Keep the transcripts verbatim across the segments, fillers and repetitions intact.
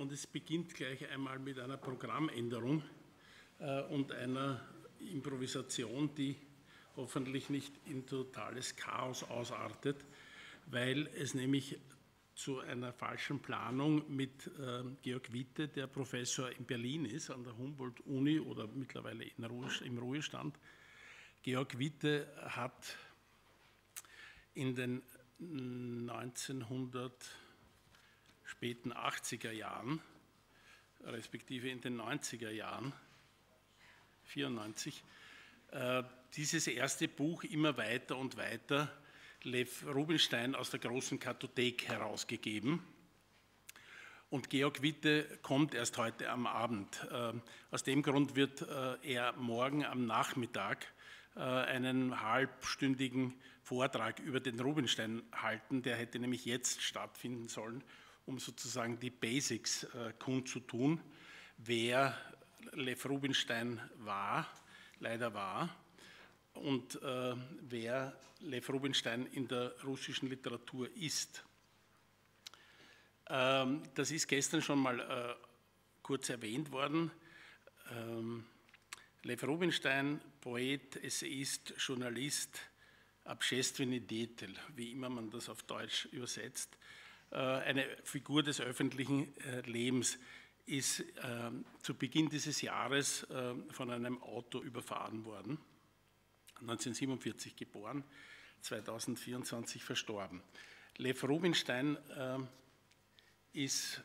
und es beginnt gleich einmal mit einer Programmänderung äh, und einer Improvisation, die hoffentlich nicht in totales Chaos ausartet, weil es nämlich zu einer falschen Planung mit äh, Georg Witte, der Professor in Berlin ist, an der Humboldt-Uni oder mittlerweile in Ruhe, im Ruhestand. Georg Witte hat in den neunzehnhundert späten achtziger Jahren, respektive in den neunziger Jahren, vierundneunzig, äh, dieses erste Buch immer weiter und weiter, Lev Rubinstein aus der großen Kartothek, herausgegeben. Und Georg Witte kommt erst heute am Abend. Äh, aus dem Grund wird äh, er morgen am Nachmittag äh, einen halbstündigen Vortrag über den Rubinstein halten. Der hätte nämlich jetzt stattfinden sollen, um sozusagen die Basics äh, kundzutun, wer Lev Rubinstein war, leider war, und äh, wer Lev Rubinstein in der russischen Literatur ist. Ähm, das ist gestern schon mal äh, kurz erwähnt worden. Ähm, Lev Rubinstein, Poet, Essayist, Journalist, Общественный деятель, wie immer man das auf Deutsch übersetzt, äh, eine Figur des öffentlichen äh, Lebens, ist äh, zu Beginn dieses Jahres äh, von einem Auto überfahren worden. neunzehnhundertsiebenundvierzig geboren, zweitausendvierundzwanzig verstorben. Lev Rubinstein äh, ist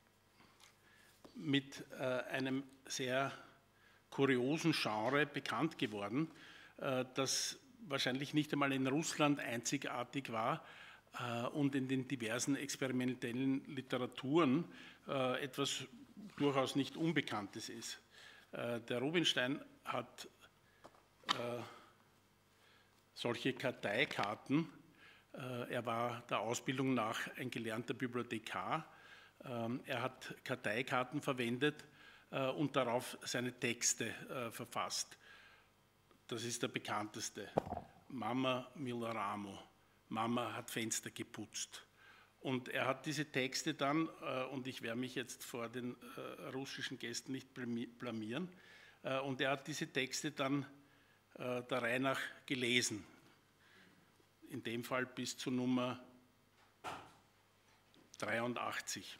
mit äh, einem sehr kuriosen Genre bekannt geworden, äh, das wahrscheinlich nicht einmal in Russland einzigartig war äh, und in den diversen experimentellen Literaturen äh, etwas durchaus nicht Unbekanntes ist. Äh, der Rubinstein hat äh, solche Karteikarten. Er war der Ausbildung nach ein gelernter Bibliothekar. Er hat Karteikarten verwendet und darauf seine Texte verfasst. Das ist der bekannteste. Mama Milaramo. Mama hat Fenster geputzt. Und er hat diese Texte dann, und ich werde mich jetzt vor den russischen Gästen nicht blamieren, und er hat diese Texte dann der Reihe nach gelesen, in dem Fall bis zu Nummer dreiundachtzig.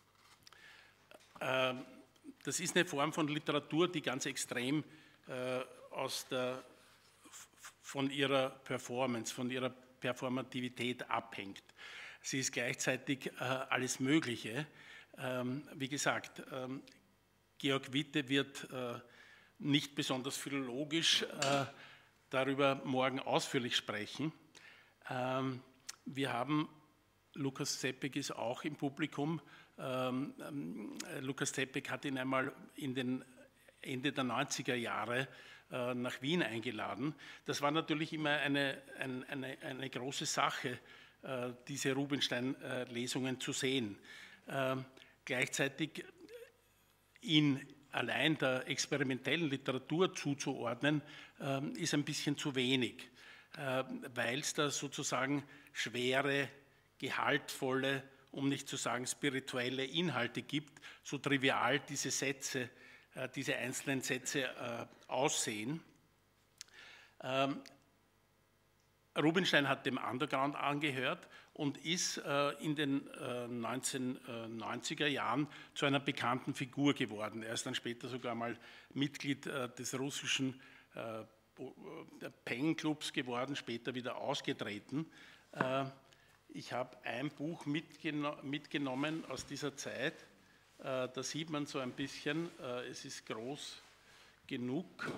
Das ist eine Form von Literatur, die ganz extrem aus der, von ihrer Performance, von ihrer Performativität abhängt. Sie ist gleichzeitig alles Mögliche. Wie gesagt, Georg Witte wird nicht besonders philologisch äh, darüber morgen ausführlich sprechen. Ähm, wir haben, Lukas Zepek ist auch im Publikum. Ähm, äh, Lukas Zepek hat ihn einmal in den Ende der neunziger Jahre äh, nach Wien eingeladen. Das war natürlich immer eine, ein, eine, eine große Sache, äh, diese Rubinstein-Lesungen zu sehen. Ähm, gleichzeitig ihn allein der experimentellen Literatur zuzuordnen, äh, ist ein bisschen zu wenig, äh, weil es da sozusagen schwere, gehaltvolle, um nicht zu sagen spirituelle Inhalte gibt, so trivial diese Sätze, äh, diese einzelnen Sätze äh, aussehen. Ähm, Rubinstein hat dem Underground angehört und ist äh, in den äh, neunzehnhundertneunziger Jahren zu einer bekannten Figur geworden. Er ist dann später sogar mal Mitglied äh, des russischen äh, Pen-Clubs geworden, später wieder ausgetreten. Äh, ich habe ein Buch mitgeno mitgenommen aus dieser Zeit. Äh, da sieht man so ein bisschen, äh, es ist groß genug.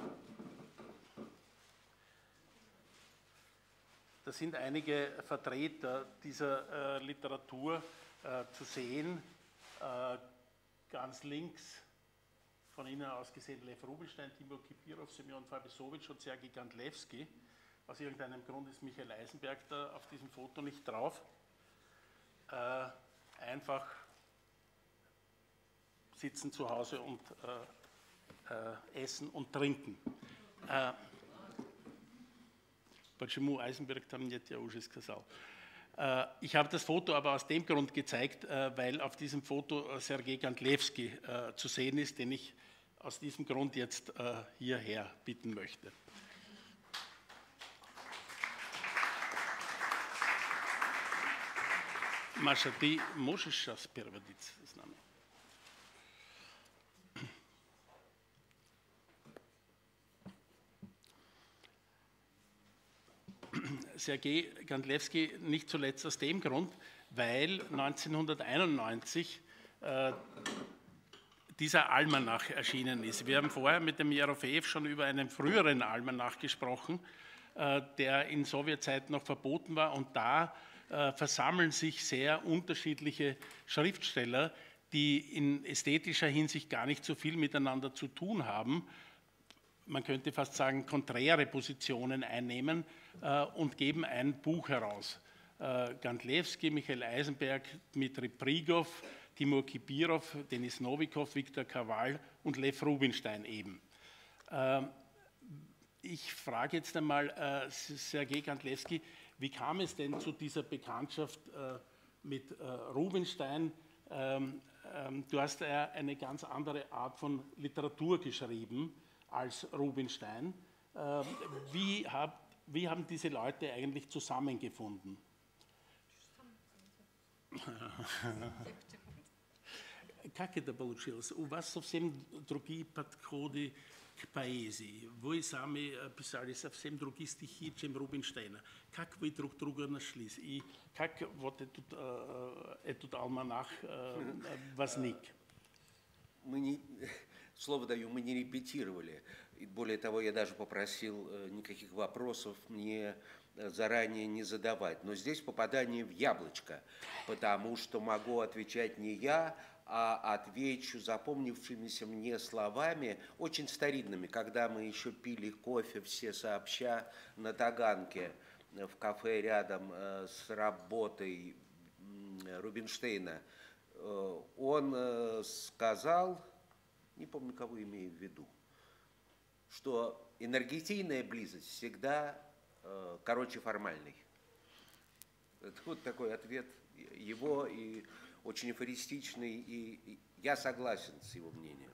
Da sind einige Vertreter dieser äh, Literatur äh, zu sehen. Äh, ganz links von Ihnen aus gesehen Lev Rubinstein, Timur Kipirov, Semyon Fabisowitsch und Sergei Gandlewski. Aus irgendeinem Grund ist Michael Eisenberg da auf diesem Foto nicht drauf. Äh, einfach sitzen zu Hause und äh, äh, essen und trinken. Äh, Почему Eisenberg там нет, я уже сказал. Ich habe das Foto aber aus dem Grund gezeigt, weil auf diesem Foto Sergei Gandlewski zu sehen ist, den ich aus diesem Grund jetzt hierher bitten möchte. Маша, ты можешь сейчас переводить с нами? Sergei Gandlewski nicht zuletzt aus dem Grund, weil neunzehnhunderteinundneunzig äh, dieser Almanach erschienen ist. Wir haben vorher mit dem Jerofejew schon über einen früheren Almanach gesprochen, äh, der in Sowjetzeit noch verboten war, und da äh, versammeln sich sehr unterschiedliche Schriftsteller, die in ästhetischer Hinsicht gar nicht so viel miteinander zu tun haben. Man könnte fast sagen, konträre Positionen einnehmen äh, und geben ein Buch heraus. Äh, Gandlewski, Michael Eisenberg, Dmitri Prigov, Timur Kibirov, Denis Novikov, Viktor Kowal und Lev Rubinstein eben. Äh, ich frage jetzt einmal äh, Sergei Gandlewski, wie kam es denn zu dieser Bekanntschaft äh, mit äh, Rubinstein? Ähm, ähm, du hast ja eine ganz andere Art von Literatur geschrieben als Rubinstein. Äh, wie, hab, wie haben diese Leute eigentlich zusammengefunden? Как это получилось? У вас совсем другие подходы к поэзии. Вы сами писали совсем другие стихи, чем Рубинштейна. Как вы друг друга нашлись? И как вот этот, этот альманах возник? Мы не, слово даю, мы не репетировали. И более того, я даже попросил никаких вопросов мне заранее не задавать. Но здесь попадание в яблочко, потому что могу отвечать не я, а отвечу запомнившимися мне словами, очень старинными, когда мы еще пили кофе все сообща на Таганке в кафе рядом с работой Рубинштейна. Он сказал, не помню, кого имею в виду, что энергетийная близость всегда короче формальной. Это вот такой ответ его, и очень афористичный, и я согласен с его мнением.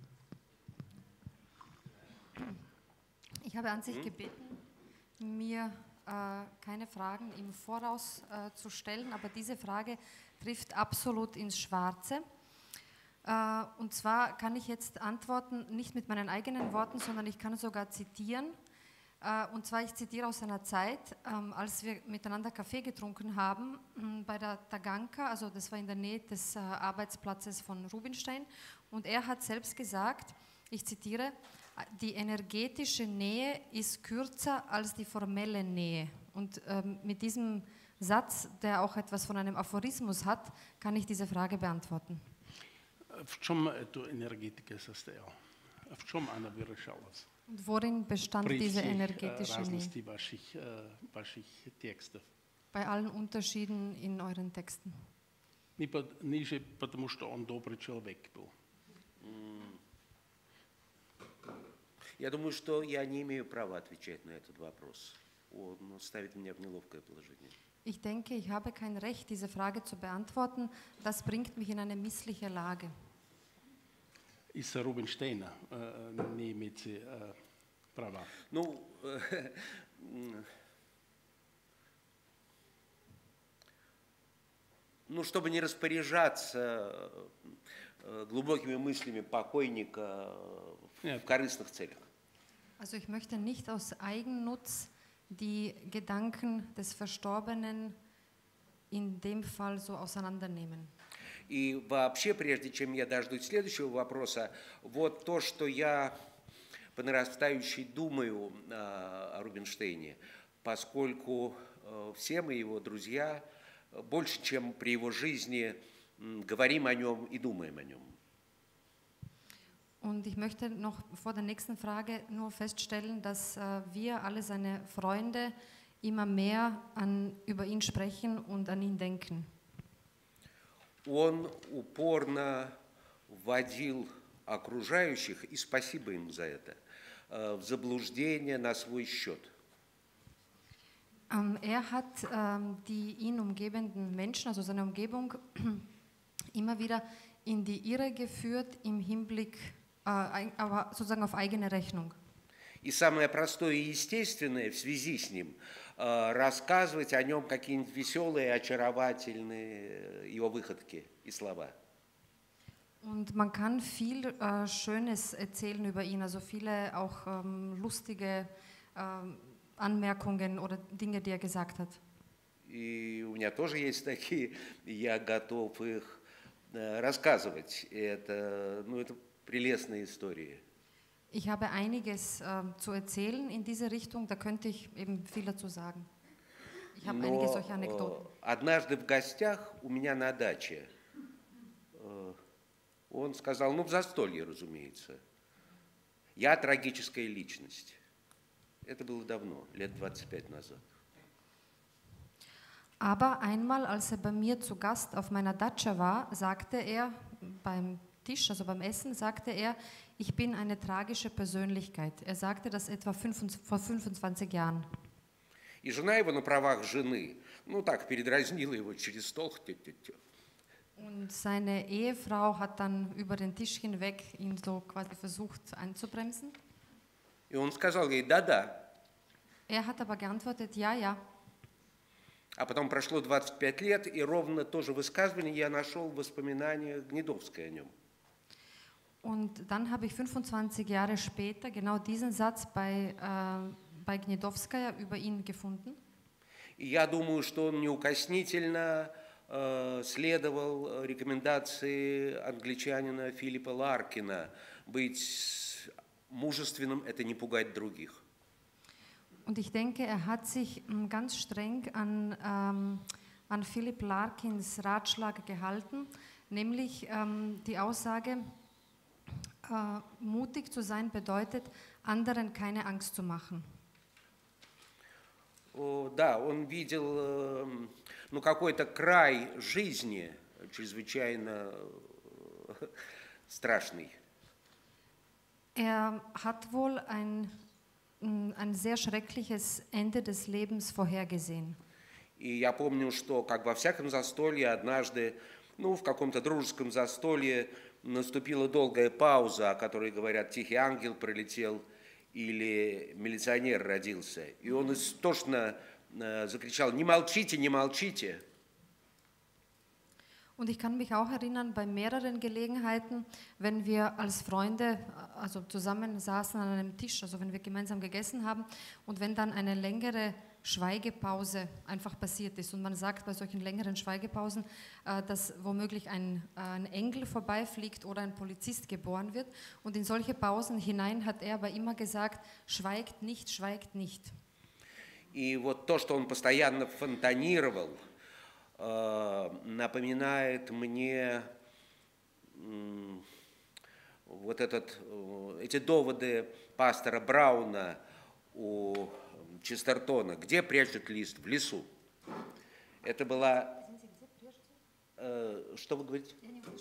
Ich habe an sich hm? gebeten, mir äh, keine Fragen im Voraus äh, zu stellen, aber diese Frage trifft absolut ins Schwarze. Äh, und zwar kann ich jetzt antworten, nicht mit meinen eigenen Worten, sondern ich kann sogar zitieren. Und zwar, ich zitiere aus einer Zeit, ähm, als wir miteinander Kaffee getrunken haben, mh, bei der Taganka, also das war in der Nähe des äh, Arbeitsplatzes von Rubinstein, und er hat selbst gesagt, ich zitiere, die energetische Nähe ist kürzer als die formelle Nähe. Und ähm, mit diesem Satz, der auch etwas von einem Aphorismus hat, kann ich diese Frage beantworten. В чем эту энергетика состояла? В чем она выражалась? Und worin bestand diese energetische Nähe? Ваших, ваших текстов. Bei allen Unterschieden in euren Texten. Ниже, потому что он добрый человек был. Я думаю, что я не имею права отвечать на этот вопрос. Он ставит меня в неловкое положение. Ich denke, ich habe kein Recht, diese Frage zu beantworten. Das bringt mich in eine missliche Lage. Из Рубинштейна не имеете права. Ну, ну, чтобы не распоряжаться глубокими мыслями покойника в корыстных целях. Also ich möchte nicht aus Eigennutz die Gedanken des Verstorbenen in dem Fall so auseinandernehmen. И вообще, прежде чем я дождусь следующего вопроса, вот то, что я по нарастающей думаю о Рубинштейне, поскольку все мы его друзья, больше, чем при его жизни, говорим о нем и думаем о нем. Und ich möchte noch vor der nächsten Frage nur feststellen, dass äh, wir alle seine Freunde immer mehr an, über ihn sprechen und an ihn denken. Он упорно вводил окружающих, и спасибо ему за это, в заблуждение на свой счет. Ähm, er hat ähm, die ihn umgebenden Menschen, also seine Umgebung, immer wieder in die Irre geführt im Hinblick, äh, aber sozusagen auf eigene Rechnung. И самое простое и естественное в связи с ним э, рассказывать о нем какие-нибудь веселые, очаровательные его выходки и слова. Und man kann viel äh, Schönes erzählen über ihn, also viele auch ähm, lustige ähm, Anmerkungen oder Dinge, die er gesagt hat. И у меня тоже есть такие, я готов их э, рассказывать. Это, ну, это прелестные истории. Ich habe einiges äh, zu erzählen in diese Richtung, da könnte ich eben viel dazu sagen. Ich habe einige Но solche Anekdoten. э, однажды в гостях у меня на даче э, он сказал, ну в застолье, разумеется, я трагическая личность. Это было давно, лет двадцать пять назад. Aber einmal, als er bei mir zu Gast auf meiner Datscha war, sagte er beim Tisch, also beim Essen, sagte er, ich bin eine tragische Persönlichkeit. Er sagte das etwa vor fünfundzwanzig Jahren. И жена его на правах жены, ну так, передразнила его через стол. Und seine Ehefrau hat dann über den Tisch hinweg ihn so quasi versucht einzubremsen. И он сказал ей, да-да. Er hat aber geantwortet, ja, ja. А потом прошло двадцать пять лет, и ровно то же высказывание я нашел в воспоминаниях Гнедовской о нем. Und dann habe ich fünfundzwanzig Jahre später genau diesen Satz bei, äh, bei Gnedowskaja über ihn gefunden. И я думаю, что он неукоснительно э, следовал рекомендации англичанина Филиппа Ларкина быть мужественным – это не пугать других. Und ich denke, er hat sich ganz streng an, ähm, an Philipp Larkins Ratschlag gehalten, nämlich ähm, die Aussage, äh, mutig zu sein bedeutet, anderen keine Angst zu machen. О, да, он видел э, ну, какой-то край жизни чрезвычайно э, страшный. Er hat wohl ein ein sehr schreckliches Ende des Lebens vorhergesehen. И я помню, что, как во всяком застолье, однажды, ну, в каком-то дружеском застолье наступила долгая пауза, о которой говорят, тихий ангел прилетел или милиционер родился. И он истошно э, закричал, не молчите, не молчите. Und ich kann mich auch erinnern, bei mehreren Gelegenheiten, wenn wir als Freunde, also zusammen saßen an einem Tisch, also wenn wir gemeinsam gegessen haben und wenn dann eine längere Schweigepause einfach passiert ist und man sagt bei solchen längeren Schweigepausen, dass womöglich ein, ein Engel vorbeifliegt oder ein Polizist geboren wird und in solche Pausen hinein hat er aber immer gesagt, schweigt nicht, schweigt nicht. И вот то, что он постоянно фонтанировал, напоминает мне вот этот, эти доводы пастора Брауна у Честертона. Где прячут лист? В лесу. Это была... Что вы говорите?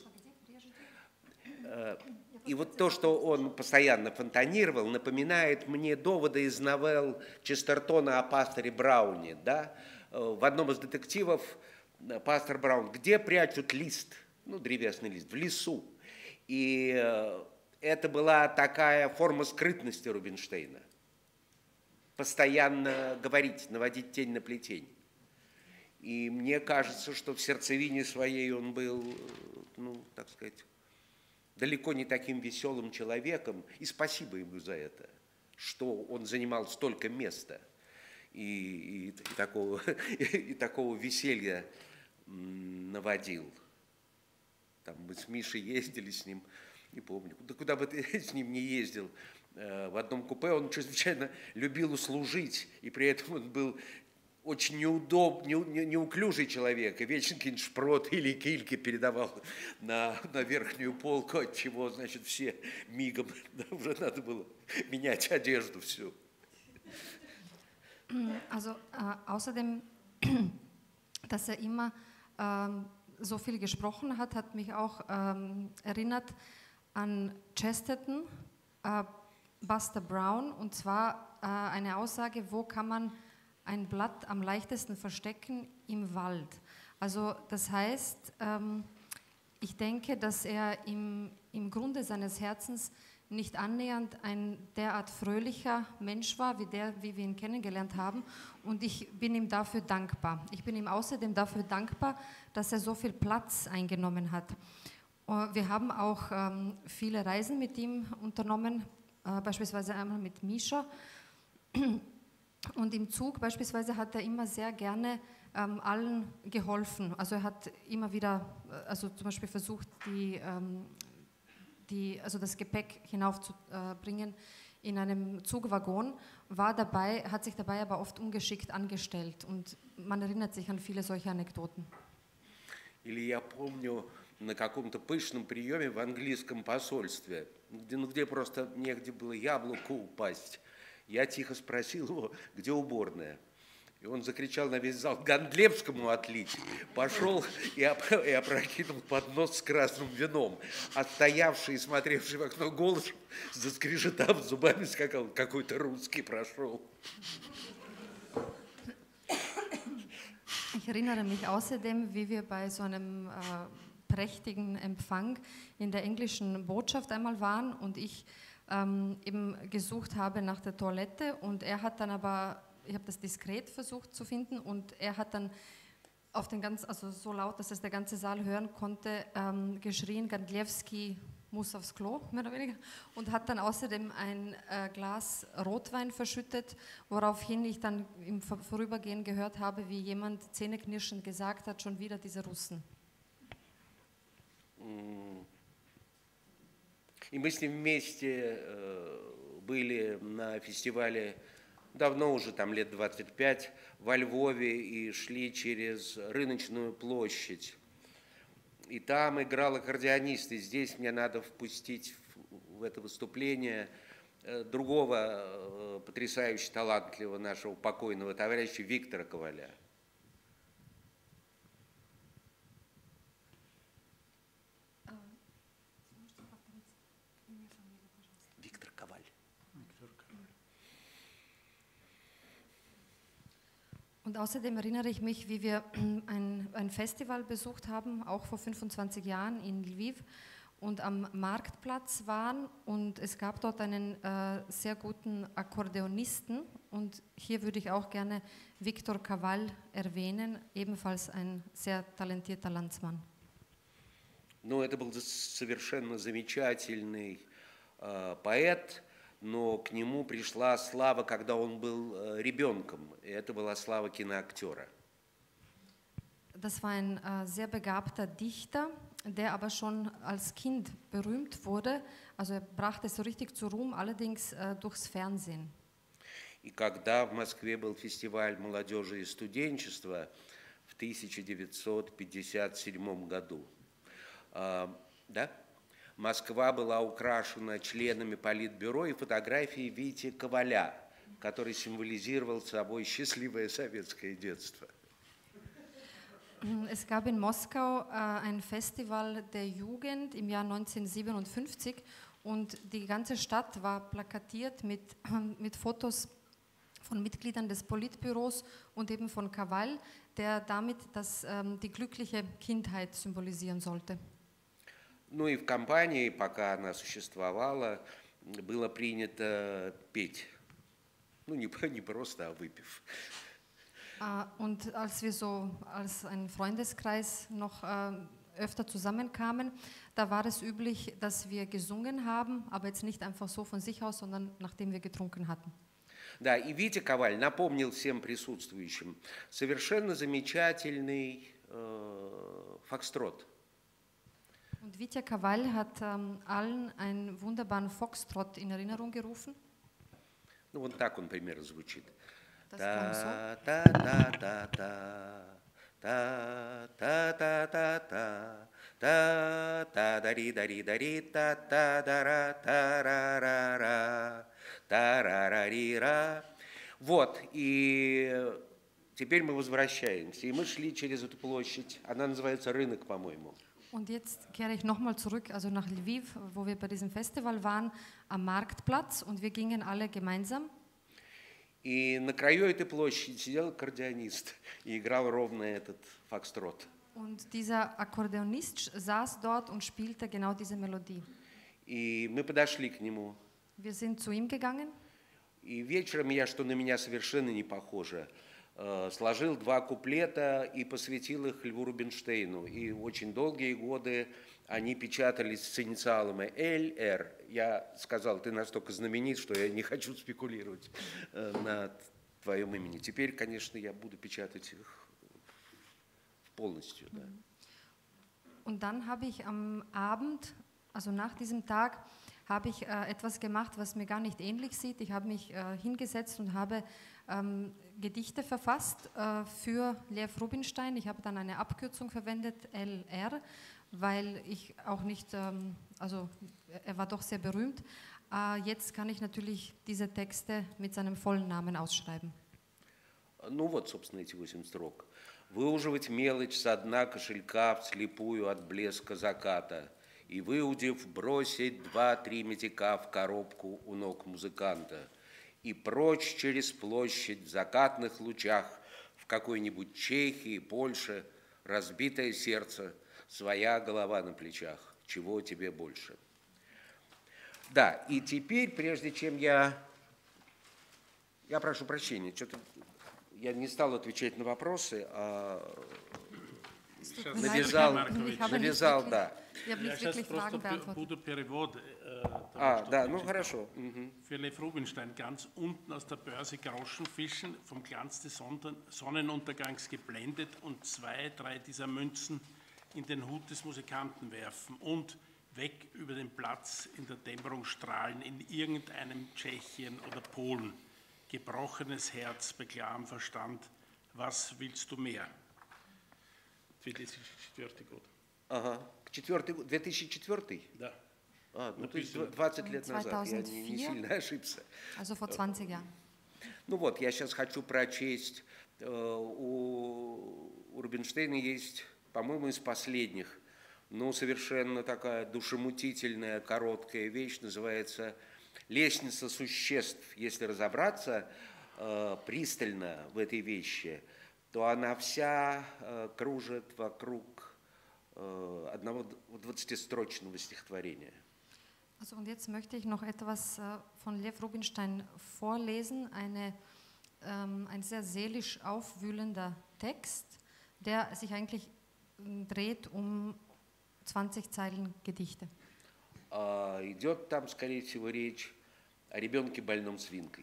И вот то, что он постоянно фонтанировал, напоминает мне доводы из новелл Честертона о пасторе Брауне. Да? В одном из детективов пастор Браун, где прячут лист, ну, древесный лист, в лесу. И это была такая форма скрытности Рубинштейна. Постоянно говорить, наводить тень на плетень. И мне кажется, что в сердцевине своей он был, ну, так сказать, далеко не таким веселым человеком. И спасибо ему за это, что он занимал столько места и, и, и, такого, и такого веселья наводил. Там мы с Мишей ездили с ним, не помню, да куда бы ты с ним не ездил, в одном купе он чрезвычайно любил услужить, и при этом он был очень неудоб, не, не, неуклюжий человек, и вечно какие-нибудь шпроты или кильки передавал на, на верхнюю полку, от чего, значит, все мигом, да, уже надо было менять одежду всю. Also äh, außerdem, dass er immer ähm, so viel gesprochen hat, hat mich auch ähm, erinnert an Chesterton, äh, Buster Brown, und zwar äh, eine Aussage, wo kann man ein Blatt am leichtesten verstecken im Wald. Also das heißt, ähm, ich denke, dass er im, im Grunde seines Herzens nicht annähernd ein derart fröhlicher Mensch war, wie der, wie wir ihn kennengelernt haben. Und ich bin ihm dafür dankbar. Ich bin ihm außerdem dafür dankbar, dass er so viel Platz eingenommen hat. Wir haben auch ähm, viele Reisen mit ihm unternommen, äh, beispielsweise einmal mit Mischa. Und im Zug beispielsweise hat er immer sehr gerne ähm, allen geholfen. Also er hat immer wieder, also zum Beispiel versucht, die, ähm, die, also das Gepäck hinaufzubringen in einem Zugwaggon, war dabei, hat sich dabei aber oft ungeschickt angestellt. Und man erinnert sich an viele solche Anekdoten. Или я помню на каком-то пышном приеме в английском посольстве, где, ну, где просто негде было яблоку упасть. Я тихо спросил его, где уборная. И он закричал на весь зал: «Гандлевскому отлить!» Пошел и, оп- и опрокинул поднос с красным вином. А стоявший и смотревший в окно Голышев, заскрежетав зубами, сказал: «Какой-то русский прошел». Ich erinnere mich außerdem, wie wir bei so einem äh, prächtigen Empfang in der englischen Botschaft einmal waren und ich ähm, eben gesucht habe nach der Toilette und er hat dann aber, ich habe das diskret versucht zu finden und er hat dann auf den ganz, also so laut, dass es der ganze Saal hören konnte, ähm, geschrien: Gandlewski muss aufs Klo, mehr oder weniger, und hat dann außerdem ein äh, Glas Rotwein verschüttet, woraufhin ich dann im Vor- Vorübergehen gehört habe, wie jemand zähneknirschend gesagt hat: schon wieder diese Russen. И мы с ним вместе э, были на фестивале, давно уже, там лет двадцать пять, во Львове, и шли через Рыночную площадь. И там играл аккордеонист, и здесь мне надо впустить в, в это выступление э, другого э, потрясающе талантливого нашего покойного товарища Виктора Коваля. Виктор Коваль. Und außerdem erinnere ich mich, wie wir ein, ein Festival besucht haben, auch vor fünfundzwanzig Jahren in Lviv und am Marktplatz waren und es gab dort einen äh, sehr guten Akkordeonisten und hier würde ich auch gerne Viktor Kaval erwähnen, ebenfalls ein sehr talentierter Landsmann. Ну, это был совершенно замечательный э, поэт, но к нему пришла слава, когда он был э, ребенком, и это была слава киноактера. Das war ein äh, sehr begabter Dichter, der aber schon als Kind berühmt wurde. Also er brachte es so richtig zu Ruhm, allerdings äh, durchs Fernsehen. И когда в Москве был фестиваль молодежи и студенчества в тысяча девятьсот пятьдесят седьмом году, э, да, Москва была украшена членами Политбюро и фотографией Вити Коваля, который символизировал собой счастливое советское детство. Es gab in Moskau äh, ein Festival der Jugend im Jahr neunzehnhundertsiebenundfünfzig und die ganze Stadt war plakatiert mit, mit Fotos von Mitgliedern des Politbüros und eben von Kaval, der damit das, ähm, die glückliche Kindheit symbolisieren sollte. Ну и в компании, пока она существовала, было принято петь. Ну не, не просто, а выпив. Uh, und als wir so als ein Freundeskreis noch uh, öfter zusammenkamen, da war es üblich, dass wir gesungen haben, aber jetzt nicht einfach so von sich aus, sondern nachdem wir getrunken hatten. Да, и Витя Коваль напомнил всем присутствующим совершенно замечательный э, фокстрот. Und Vitya Kaval hat ähm, allen einen wunderbaren Foxtrot in Erinnerung gerufen. Ну вот так он примерно звучит. Das klang so. Та-та-та-та-та, та-та-та-та-та, та-та-дари-дари-дари, та-та-дара-та-ра-ра-ра, та-ра-ра-ри-ра. Вот, и теперь мы возвращаемся. И мы шли через эту площадь, она называется Рынок, по-моему. Und jetzt kehre ich nochmal zurück, also nach Lviv, wo wir bei diesem Festival waren, am Marktplatz und wir gingen alle gemeinsam. И на краю этой площади сидел аккордеонист и играл ровно этот фокстрот. Und dieser Akkordeonist saß dort und spielte genau diese Melodie. И мы подошли к нему. Wir sind zu ihm gegangen. И вечером я, что на меня совершенно не похоже, сложил два куплета и посвятил их Льву Рубинштейну. И очень долгие годы они печатались с инициалами Л Р. Я сказал, ты настолько знаменит, что я не хочу спекулировать на твоем имени. Теперь, конечно, я буду печатать их полностью. Да. Und dann habe ich am Abend, also nach diesem Tag, habe ich äh, etwas gemacht, was mir gar nicht ähnlich sieht. Ich habe mich äh, hingesetzt und habe ähm, Gedichte verfasst äh, für Lev Rubinstein. Ich habe dann eine Abkürzung verwendet, L R, weil ich auch nicht, ähm, also er war doch sehr berühmt. Äh, jetzt kann ich natürlich diese Texte mit seinem vollen Namen ausschreiben. Ну вот, собственно, эти восемь строк. Выуживать мелочь со дна кошелька вслепую от блеска заката. И, выудив, бросить два-три метика в коробку у ног музыканта. И прочь через площадь в закатных лучах в какой-нибудь Чехии, Польше, разбитое сердце, своя голова на плечах. Чего тебе больше? Да, и теперь, прежде чем я... Я прошу прощения, что-то я не стал отвечать на вопросы, а... Навязал, навязал, да. Я сейчас просто буду перевод. А, да, ну хорошо. Für Lev Rubinstein, ganz unten aus der Börse Groschen fischen, vom Glanz des Sonnenuntergangs geblendet und zwei, drei dieser Münzen in den Hut des Musikanten werfen und weg über den Platz in der Dämmerung strahlen in irgendeinem Tschechien oder Polen. Gebrochenes Herz, bei klarem Verstand, was willst du mehr? две тысячи четвёртый год. Ага, четвертый год, две тысячи четвёртый? Да. А, ну то есть двадцать лет назад, я не, не сильно ошибся. Also vor zwanzig Jahren. Ну вот, я сейчас хочу прочесть, у, у Рубинштейна есть, по-моему, из последних, ну совершенно такая душемутительная, короткая вещь, называется «Лестница существ». Если разобраться э, пристально в этой вещи, то она вся э, кружит вокруг э, одного двадцатистрочного стихотворения. Also und jetzt möchte ich noch etwas äh, von Lev Rubinstein vorlesen, eine, ähm, ein sehr seelisch aufwühlender Text, der sich eigentlich äh, dreht um zwanzig Zeilen Gedichte. Äh, идет там, скорее всего, речь о ребенке больном свинкой.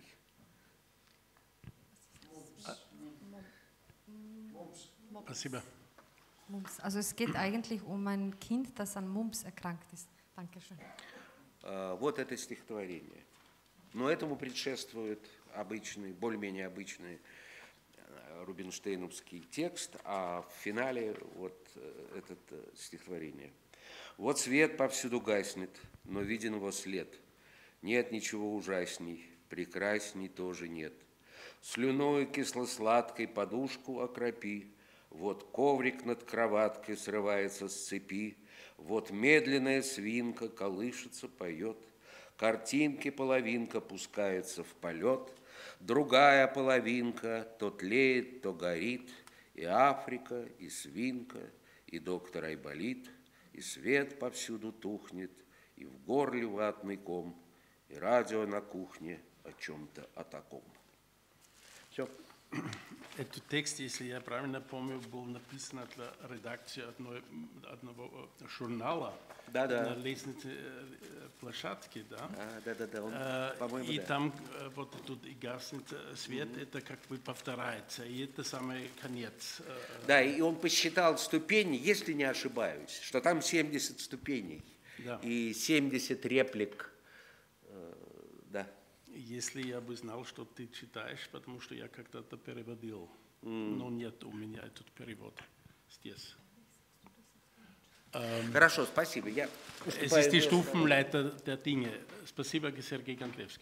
Спасибо. Mumps. Also es geht eigentlich um ein Kind, das an Mumps erkrankt ist. Dankeschön. Вот это стихотворение. Но этому предшествует обычный, более-менее обычный рубинштейновский текст, а в финале вот это стихотворение. Вот свет повсюду гаснет, но виден его след. Нет ничего ужасней, прекрасней тоже нет. Слюною кисло-сладкой подушку окропи. Вот коврик над кроваткой срывается с цепи. Вот медленная свинка колышется, поет. Картинки половинка пускается в полет. Другая половинка то тлеет, то горит. И Африка, и свинка, и доктор Айболит. И свет повсюду тухнет, и в горле ватный ком. И радио на кухне о чем-то о таком. Все. Ето текст, если я правильно помню, был написан от редакции одного, одного журнала да, да. на лестнице площадки, да? А, да, да, да. Он, а, и да. Там вот тут и гаснет свет, mm-hmm. это как бы повторяется, и это самый конец. Да, и он посчитал ступени, если не ошибаюсь, что там семьдесят ступеней да. и семьдесят реплик, да. Если я бы знал, что ты читаешь, потому что я когда-то переводил, mm. но нет у меня этот перевод здесь. Хорошо, спасибо. Я es ist die Stufenleiter der Dinge. Спасибо, Сергей Гонтлевский.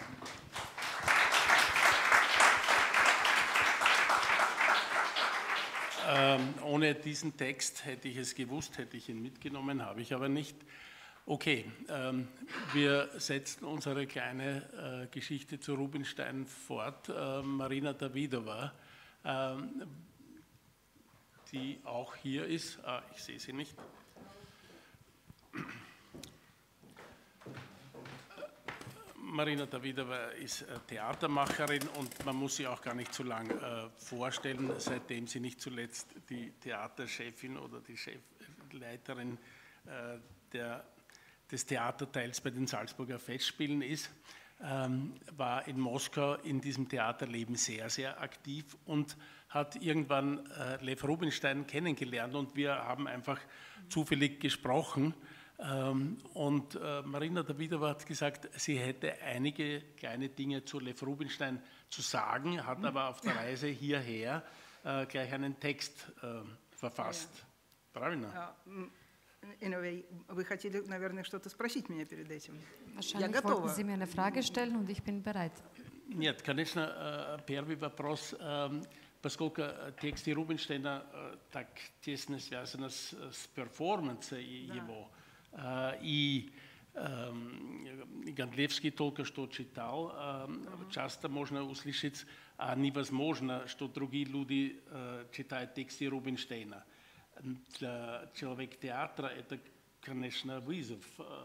Ähm, ohne diesen Text hätte ich es gewusst, hätte ich ihn mitgenommen, habe ich aber nicht. Okay, ähm, wir setzen unsere kleine äh, Geschichte zu Rubinstein fort. Äh, Marina Davidova, äh, die auch hier ist, ah, ich sehe sie nicht. Marina Davidova ist äh, Theatermacherin und man muss sie auch gar nicht so lange äh, vorstellen, seitdem sie nicht zuletzt die Theaterchefin oder die Chefleiterin äh, der des Theaterteils bei den Salzburger Festspielen ist, ähm, war in Moskau in diesem Theaterleben sehr, sehr aktiv und hat irgendwann äh, Lev Rubinstein kennengelernt und wir haben einfach zufällig gesprochen ähm, und äh, Marina Davidova hat gesagt, sie hätte einige kleine Dinge zu Lev Rubinstein zu sagen, hat aber auf der Reise hierher äh, gleich einen Text äh, verfasst. Правильно? Anyway, вы хотели, наверное, что-то спросить меня перед этим. Wahrscheinlich wollten Sie mir eine Frage stellen und ich bin bereit. Нет, конечно, первый вопрос, поскольку тексты Рубинштейна так тесно связаны с, с перформансом его, и Гандлевский только что читал, часто можно услышать, а невозможно, что другие люди читают тексты Рубинштейна. Для человека театра это, конечно, вызов.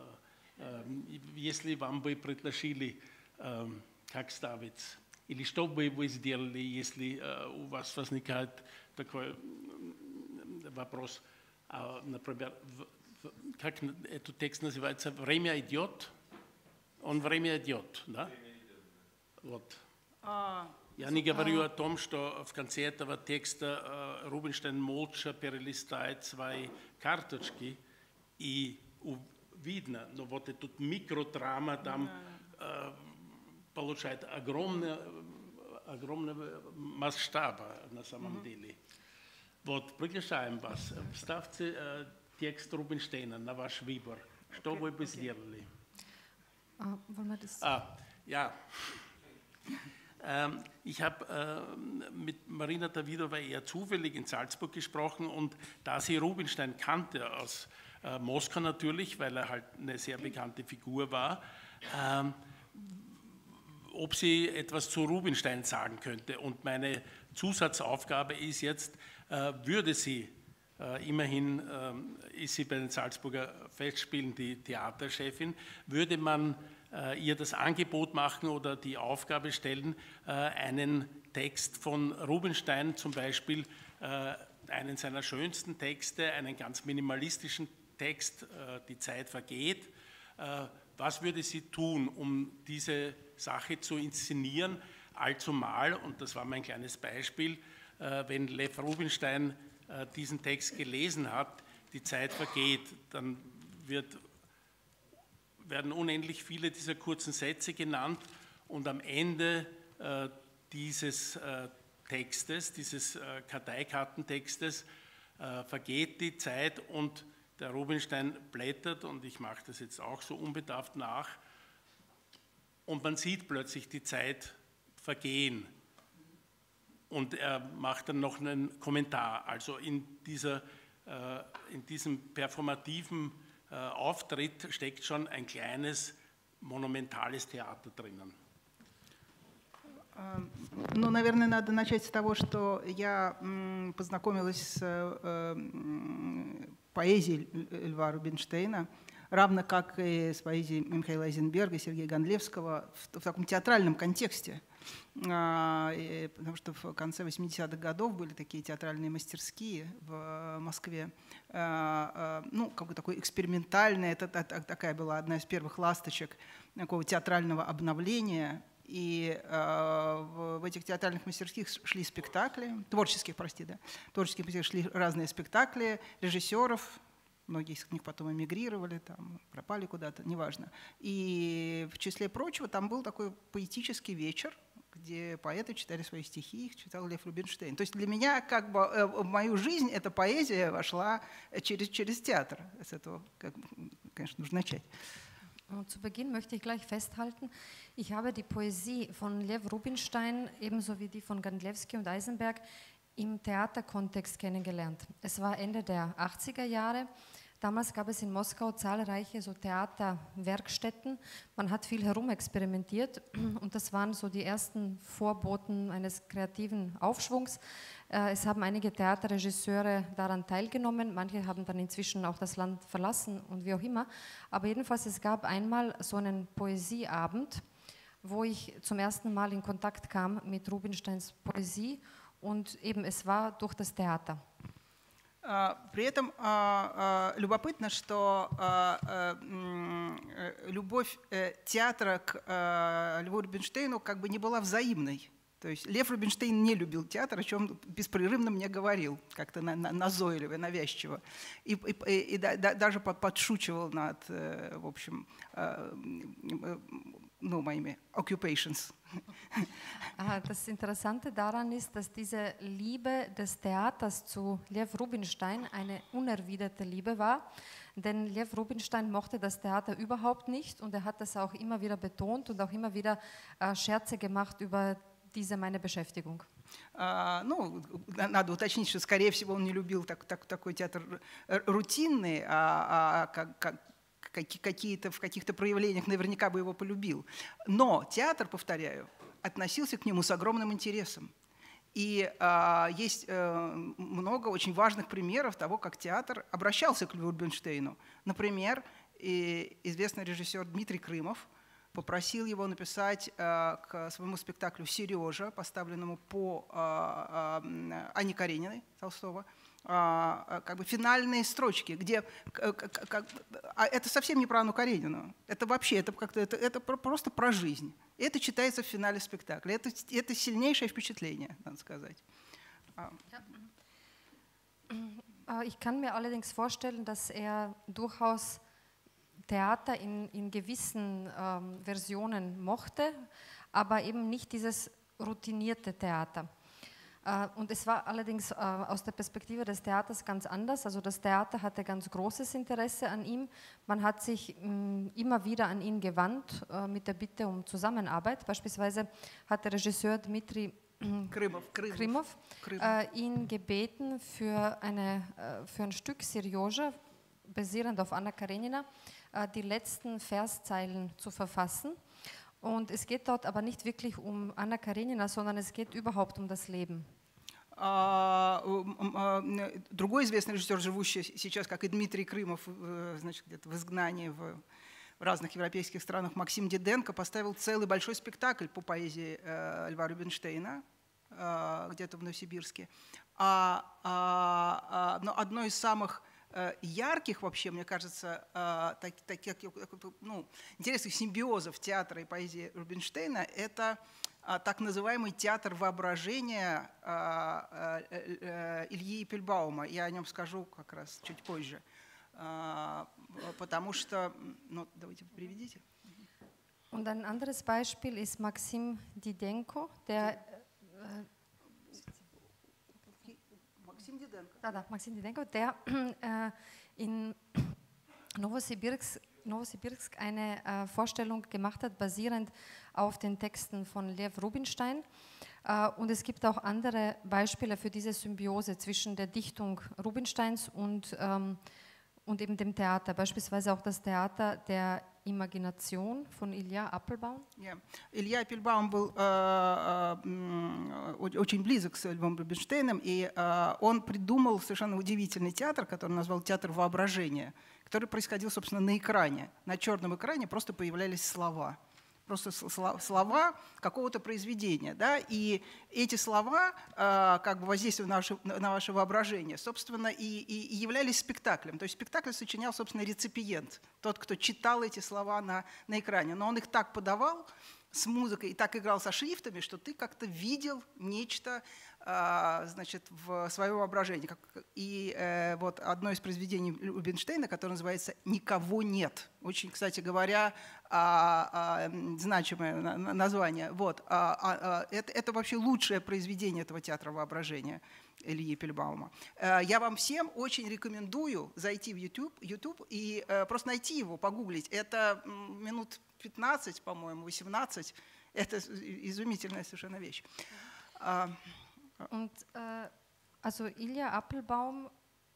Если вам бы предложили, как ставить, или что бы вы сделали, если у вас возникает такой вопрос, например, как этот текст называется, «Время идет», он «Время идет», да? Вот. Я не говорю о том, что в конце этого текста Рубинштейн молча перелистает свои карточки и видно, но вот этот микродрама там э, получает огромный, огромный масштаб на самом mm-hmm. деле. Вот, приглашаем вас. Вставьте э, текст Рубинштейна на ваш выбор. Что okay, вы бы okay. сделали? Uh, wollen wir das? Ah, ja. Ich habe mit Marina Davidova eher zufällig in Salzburg gesprochen und da sie Rubinstein kannte, aus Moskau natürlich, weil er halt eine sehr bekannte Figur war, ob sie etwas zu Rubinstein sagen könnte. Und meine Zusatzaufgabe ist jetzt, würde sie, immerhin ist sie bei den Salzburger Festspielen die Theaterchefin, würde man ihr das Angebot machen oder die Aufgabe stellen, einen Text von Rubinstein, zum Beispiel einen seiner schönsten Texte, einen ganz minimalistischen Text, Die Zeit vergeht. Was würde sie tun, um diese Sache zu inszenieren? Allzumal, und das war mein kleines Beispiel, wenn Lev Rubinstein diesen Text gelesen hat, Die Zeit vergeht, dann wird werden unendlich viele dieser kurzen Sätze genannt und am Ende äh, dieses äh, Textes, dieses äh, Karteikartentextes äh, vergeht die Zeit und der Rubinstein blättert, und ich mache das jetzt auch so unbedarft nach, und man sieht plötzlich die Zeit vergehen und er macht dann noch einen Kommentar. Also in, dieser, äh, in diesem performativen Auftritt steckt schon ein kleines, monumentales Theater drinnen. Ну, наверное, надо начать с того, что я познакомилась с поэзией Льва Рубинштейна, равно как и с поэзией Михаила Айзенберга, Сергея Гандлевского, в, в таком театральном контексте. Потому что в конце восьмидесятых годов были такие театральные мастерские в Москве. Ну, как бы такой экспериментальный, это такая была одна из первых ласточек такого театрального обновления. И в этих театральных мастерских шли спектакли, творческих, прости, да, творческих мастерских шли разные спектакли режиссеров. Многие из них потом эмигрировали, там, пропали куда-то, неважно. И в числе прочего там был такой поэтический вечер, где поэты читали свои стихи, их читал Лев Рубинштейн. То есть для меня, как бы, в мою жизнь эта поэзия вошла через, через театр. С этого, как, конечно, нужно начать. Zu Beginn möchte ich gleich festhalten, ich habe die Poesie von Lev Rubinstein ebenso wie die von Gandlewski und Eisenberg im Theaterkontext kennengelernt. Es war Ende der achtziger Jahre, Damals gab es in Moskau zahlreiche so Theaterwerkstätten. Man hat viel herumexperimentiert und das waren so die ersten Vorboten eines kreativen Aufschwungs. Es haben einige Theaterregisseure daran teilgenommen, manche haben dann inzwischen auch das Land verlassen und wie auch immer. Aber jedenfalls, es gab einmal so einen Poesieabend, wo ich zum ersten Mal in Kontakt kam mit Rubinsteins Poesie und eben es war durch das Theater. При этом любопытно, что любовь театра к Льву Рубинштейну как бы не была взаимной. То есть Лев Рубинштейн не любил театр, о чем беспрерывно мне говорил, как-то назойливо, навязчиво. И, и, и даже подшучивал над, в общем, ну, моими occupations. Das Interessante daran ist, dass diese Liebe des Theaters zu Lev Rubinstein eine unerwiderte Liebe war, denn Lev Rubinstein mochte das Theater überhaupt nicht und er hat das auch immer wieder betont und auch immer wieder äh, Scherze gemacht über diese meine Beschäftigung. Uh, ну, надо уточнить, что, скорее всего, он не любил так, так, такой театр рутинный, а, а как, как какие-то, в каких-то проявлениях наверняка бы его полюбил. Но театр, повторяю, относился к нему с огромным интересом. И а, есть а, много очень важных примеров того, как театр обращался к Льву Рубинштейну. Например, и известный режиссер Дмитрий Крымов попросил его написать а, к своему спектаклю «Сережа», поставленному по а, а, Анне Карениной Толстого, как бы финальные строчки, где как, как, а это совсем не про Анну Каренину, это вообще это как-то это, это просто про жизнь. И это читается в финале спектакля. Это, это сильнейшее впечатление, надо сказать. Ich kann mir allerdings vorstellen, dass er durchaus Theater in, in gewissen ähm, Versionen mochte, aber eben nicht dieses routinierte Theater. Und es war allerdings aus der Perspektive des Theaters ganz anders. Also das Theater hatte ganz großes Interesse an ihm. Man hat sich immer wieder an ihn gewandt mit der Bitte um Zusammenarbeit. Beispielsweise hat der Regisseur Dmitri Krymov, Krymov, Krymov. ihn gebeten, für, eine, für ein Stück Serjoja, basierend auf Anna Karenina, die letzten Verszeilen zu verfassen. Und es geht dort aber nicht wirklich um Anna Karenina, sondern es geht überhaupt um das Leben. Другой известный режиссер, живущий сейчас, как и Дмитрий Крымов, значит, где-то в изгнании в разных европейских странах, Максим Диденко, поставил целый большой спектакль по поэзии Льва Рубинштейна, где-то в Новосибирске. Но одно из самых ярких вообще, мне кажется, таких ну, интересных симбиозов театра и поэзии Рубинштейна – это так называемый театр воображения Ильи Эппельбаума. Я о нем скажу как раз чуть позже, потому что… Ну, давайте приведите. Und ein anderes Beispiel ist Maxim Didenko, der… Да, да, Максим Диденко, der äh, in Novosibirsk, Novosibirsk eine äh, Vorstellung gemacht hat, basierend auf den Texten von Lev Rubinstein. Äh, und es gibt auch andere Beispiele für diese Symbiose zwischen der Dichtung Rubinsteins und, ähm, und eben dem Theater. Beispielsweise auch das Theater der Imagination von Ilya Appelbaum. Yeah. Илья Эппельбаум был э, э, очень близок с Львом Рубинштейном, и э, он придумал совершенно удивительный театр, который он назвал «Театр воображения», который происходил, собственно, на экране. На черном экране просто появлялись слова. Просто слова какого-то произведения. Да? И эти слова э, как бы воздействуют на ваше, на ваше воображение, собственно, и, и, и являлись спектаклем. То есть спектакль сочинял, собственно, реципиент, тот, кто читал эти слова на, на экране. Но он их так подавал с музыкой и так играл со шрифтами, что ты как-то видел нечто, э, значит, в своем воображении. И э, вот одно из произведений Рубинштейна, которое называется «Никого нет». Очень, кстати говоря, а, а, значимое название. Вот. А, а, это, это вообще лучшее произведение этого театра воображения Ильи Эппельбаума. Я вам всем очень рекомендую зайти в YouTube, YouTube и просто найти его, погуглить. Это минут пятнадцать, по-моему, восемнадцать. Это изумительная совершенно вещь. Und, äh, also Ilya Appelbaum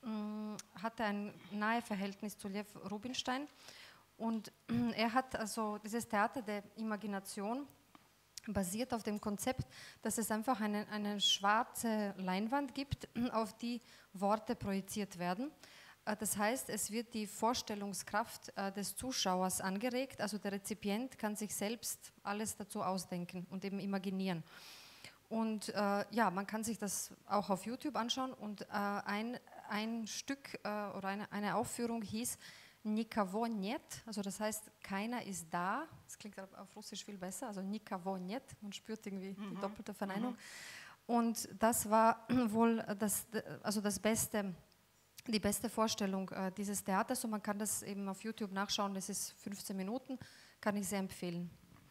mh, hatte ein nahes Verhältnis zu Lev Rubinstein und äh, er hat also dieses Theater der Imagination basiert auf dem Konzept, dass es einfach eine, eine schwarze Leinwand gibt, auf die Worte projiziert werden. Das heißt, es wird die Vorstellungskraft äh, des Zuschauers angeregt, also der Rezipient kann sich selbst alles dazu ausdenken und eben imaginieren. Und äh, ja, man kann sich das auch auf YouTube anschauen und äh, ein, ein Stück äh, oder eine, eine Aufführung hieß Nikogo нет, also das heißt, keiner ist da, das klingt auf Russisch viel besser, also Nikogo нет, man spürt irgendwie mhm. die doppelte Verneinung. Mhm. Und das war wohl das, also das beste die beste Vorstellung äh, dieses Theaters und man kann das eben auf YouTube nachschauen, das ist fünfzehn Minuten, kann ich sehr empfehlen.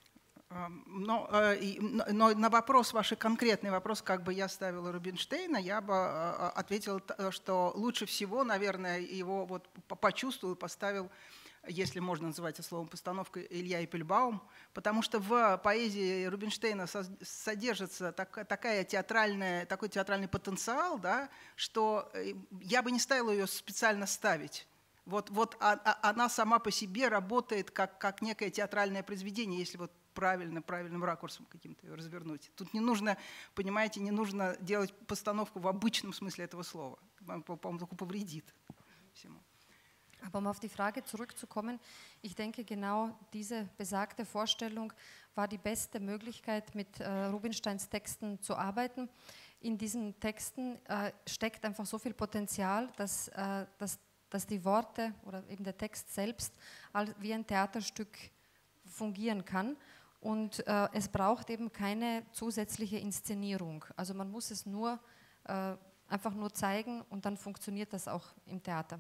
Но, но на вопрос, ваш конкретный вопрос, как бы я ставила Рубинштейна, я бы ответила, что лучше всего, наверное, его вот почувствовал и поставил, если можно называть это словом постановкой, Илья Эппельбаум, потому что в поэзии Рубинштейна содержится так, такая театральная, такой театральный потенциал, да, что я бы не ставила ее специально ставить. Вот, вот она сама по себе работает как, как некое театральное произведение, если вот правильно, правильным ракурсом каким-то ее развернуть. Тут не нужно, понимаете, не нужно делать постановку в обычном смысле этого слова. По-моему, только повредит всему. Aber um auf die Frage zurückzukommen, ich denke, genau diese besagte Vorstellung war die beste Möglichkeit, mit äh, Rubinsteins Texten zu arbeiten. In diesen Texten äh, steckt einfach so viel Potenzial, dass, äh, dass, dass die Worte oder eben der Text selbst wie ein Theaterstück fungieren kann. Und äh, es braucht eben keine zusätzliche Inszenierung. Also man muss es nur äh, einfach nur zeigen und dann funktioniert das auch im Theater.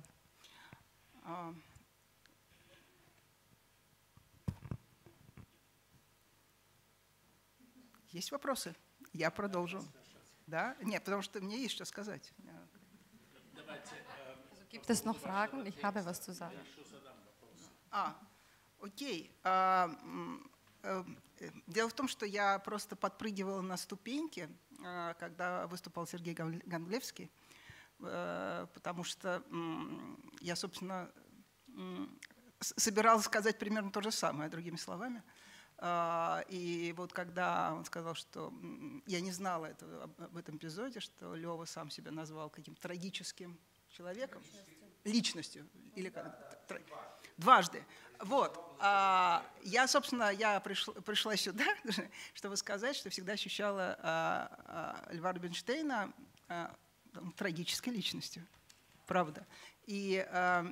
Есть вопросы? Я продолжу. Да? Нет, потому что мне есть что сказать. Also gibt es noch Fragen? Ich habe was zu sagen. А, окей. А, дело в том, что я просто подпрыгивала на ступеньки, когда выступал Сергей Гондлевский, потому что я, собственно, собиралась сказать примерно то же самое, другими словами. И вот когда он сказал, что я не знала этого, об этом эпизоде, что Лёва сам себя назвал каким-то трагическим человеком, личностью, или как дважды. Вот. Я, собственно, я пришла, пришла сюда, чтобы сказать, что всегда ощущала Льва Рубинштейна трагической личностью, правда. И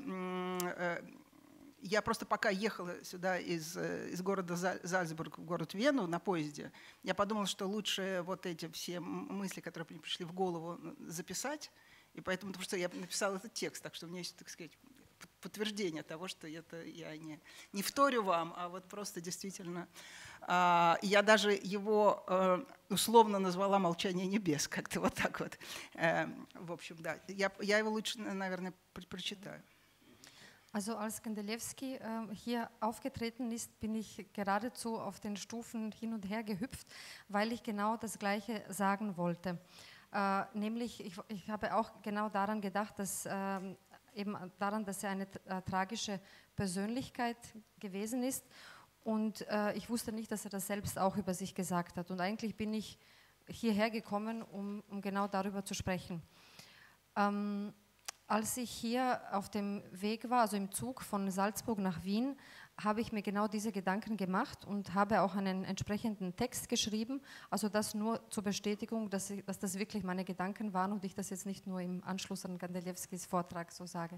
я просто пока ехала сюда из, из города Зальцбург в город Вену на поезде, я подумала, что лучше вот эти все мысли, которые мне пришли в голову, записать. И поэтому, потому что я написала этот текст, так что у меня есть, так сказать, подтверждение того, что это я не, не вторю вам, а вот просто действительно... А, я даже его а, условно назвала «Молчание небес», как-то вот так вот. А, в общем, да, я, я его лучше, наверное, прочитаю. Also als Gandelewski äh, hier aufgetreten ist, bin ich geradezu auf den Stufen hin und her gehüpft, weil ich genau das Gleiche sagen wollte. Äh, nämlich, ich, ich habe auch genau daran gedacht, dass äh, eben daran, dass er eine äh, tragische Persönlichkeit gewesen ist und äh, ich wusste nicht, dass er das selbst auch über sich gesagt hat. Und eigentlich bin ich hierher gekommen, um, um genau darüber zu sprechen. Ähm, Als ich hier auf dem Weg war, also im Zug von Salzburg nach Wien, habe ich mir genau diese Gedanken gemacht und habe auch einen entsprechenden Text geschrieben, also das nur zur Bestätigung, dass, ich, dass das wirklich meine Gedanken waren und ich das jetzt nicht nur im Anschluss an Gandelewskis Vortrag so sage.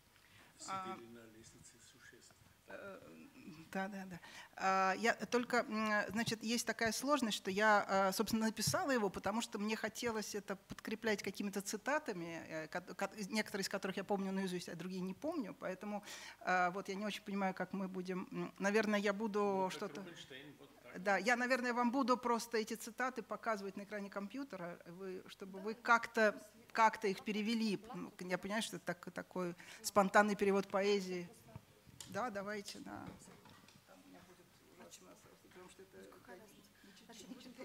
Да, да, да. Я только, значит, есть такая сложность, что я, собственно, написала его, потому что мне хотелось это подкреплять какими-то цитатами, некоторые из которых я помню наизусть, а другие не помню, поэтому вот я не очень понимаю, как мы будем. Наверное, я буду что-то. Да, я, наверное, вам буду просто эти цитаты показывать на экране компьютера, вы, чтобы вы как-то как-то их перевели. Я понимаю, что это так, такой спонтанный перевод поэзии. Да, давайте, да.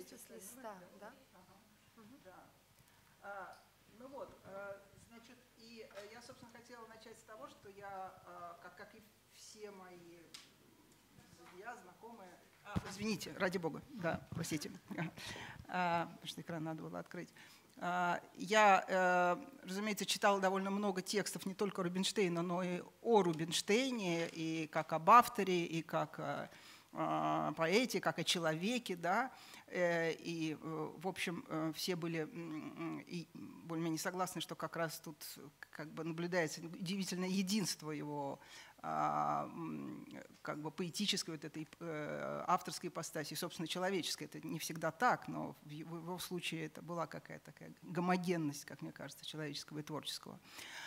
Ну вот, значит, и И я, собственно, хотела начать с того, что я, как, как и все мои друзья, знакомые... А, извините, ради бога, да, простите, а, потому что экран надо было открыть. Я, разумеется, читала довольно много текстов не только Рубинштейна, но и о Рубинштейне, и как об авторе, и как о поэте, как о человеке, да, и, в общем, все были более-менее согласны, что как раз тут как бы наблюдается удивительное единство его как бы поэтической вот этой авторской ипостаси, собственно, человеческой. Это не всегда так, но в его случае это была какая-то такая гомогенность, как мне кажется, человеческого и творческого.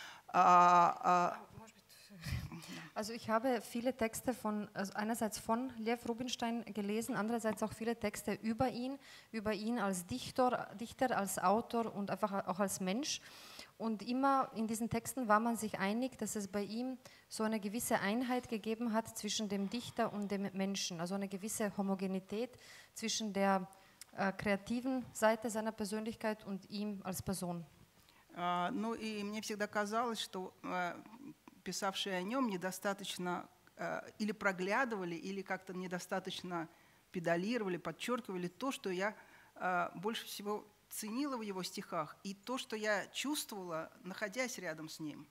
Also ich habe viele Texte von, also einerseits von Lev Rubinstein gelesen, andererseits auch viele Texte über ihn, über ihn als Dichter, Dichter, als Autor und einfach auch als Mensch. Und immer in diesen Texten war man sich einig, dass es bei ihm so eine gewisse Einheit gegeben hat zwischen dem Dichter und dem Menschen, also eine gewisse Homogenität zwischen der äh, kreativen Seite seiner Persönlichkeit und ihm als Person. Uh, ну и мне всегда казалось, что uh, писавшие о нем недостаточно uh, или проглядывали, или как-то недостаточно педалировали, подчеркивали то, что я uh, больше всего ценила в его стихах, и то, что я чувствовала, находясь рядом с ним.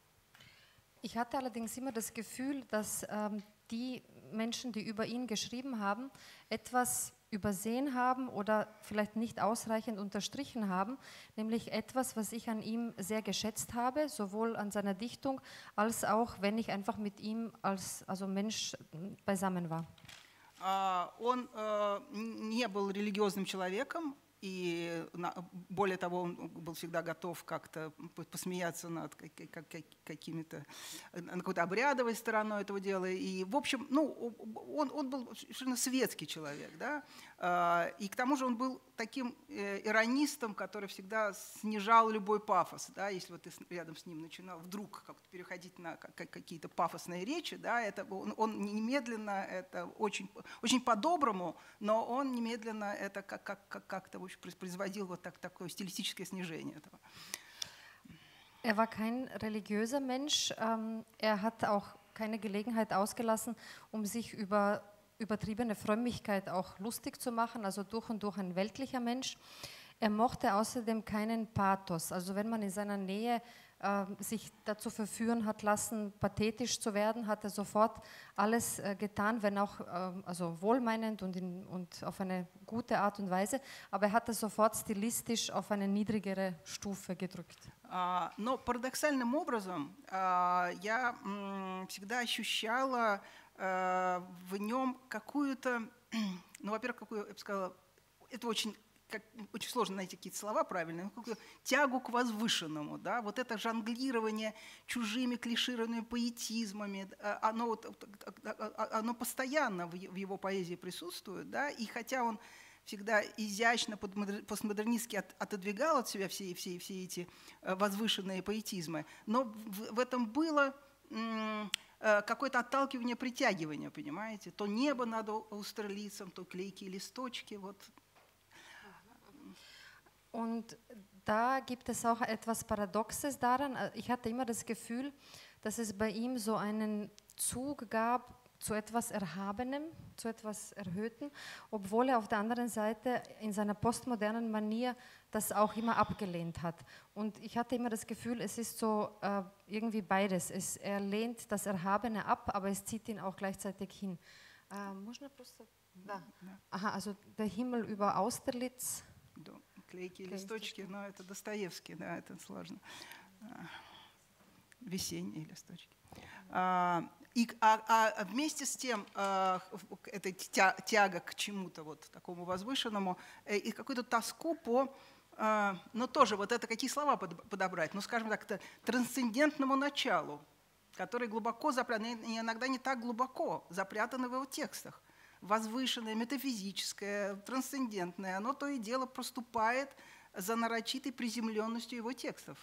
Ich hatte allerdings immer das Gefühl, dass ähm, die Menschen, die über ihn geschrieben haben, etwas übersehen haben oder vielleicht nicht ausreichend unterstrichen haben, nämlich etwas, was ich an ihm sehr geschätzt habe, sowohl an seiner Dichtung, als auch, wenn ich einfach mit ihm als also Mensch beisammen war. Uh, он uh, не был религиозным человеком, и более того, он был всегда готов как-то посмеяться над какими-то, над какой-то обрядовой стороной этого дела. И, в общем, ну, он, он был совершенно светский человек, да? И к тому же он был таким иронистом, который всегда снижал любой пафос, да? Если вот ты рядом с ним начинал вдруг как-то переходить на какие-то пафосные речи, да? Это, он, он немедленно, это очень, очень по-доброму, но он немедленно это как, как, как-то производил вот так, такое стилистическое снижение этого. Er war kein religiöser Mensch. Ähm, er hat auch keine Gelegenheit ausgelassen, um sich über übertriebene Frömmigkeit auch lustig zu machen, also durch und durch ein weltlicher Mensch. Er mochte außerdem keinen Pathos. Also wenn man in seiner Nähe äh, sich dazu verführen hat lassen, pathetisch zu werden, hat er sofort alles äh, getan, wenn auch äh, also wohlmeinend und, in, und auf eine gute Art und Weise, aber er hat es sofort stilistisch auf eine niedrigere Stufe gedrückt. Uh, но парадоксальным образом uh, я um, всегда ощущала uh, в нем какую-то, ну, во-первых, какую, я бы сказала, это очень Как, очень сложно найти какие-то слова правильные, какую тягу к возвышенному, да, вот это жонглирование чужими клишированными поэтизмами, оно, вот, оно постоянно в его поэзии присутствует, да, и хотя он всегда изящно, постмодернистски отодвигал от себя все, все, все эти возвышенные поэтизмы, но в, в этом было какое-то отталкивание, притягивание, понимаете, то небо над австралийцем, то клейкие листочки, вот. Und da gibt es auch etwas Paradoxes daran. Ich hatte immer das Gefühl, dass es bei ihm so einen Zug gab zu etwas Erhabenem, zu etwas Erhöhten, obwohl er auf der anderen Seite in seiner postmodernen Manier das auch immer abgelehnt hat. Und ich hatte immer das Gefühl, es ist so äh, irgendwie beides. Es, er lehnt das Erhabene ab, aber es zieht ihn auch gleichzeitig hin. Äh, можно просто? Да. Aha, also der Himmel über Austerlitz. Клейкие листочки, но это Достоевский, да, это сложно. Весенние листочки. И, а, а вместе с тем, эта тяга к чему-то вот такому возвышенному, и какую-то тоску по, но тоже вот это какие слова подобрать, ну, скажем так, это трансцендентному началу, который глубоко запрятан, и иногда не так глубоко запрятаны в его текстах. Возвышенное, метафизическое, трансцендентное, оно то и дело проступает за нарочитой приземленностью его текстов.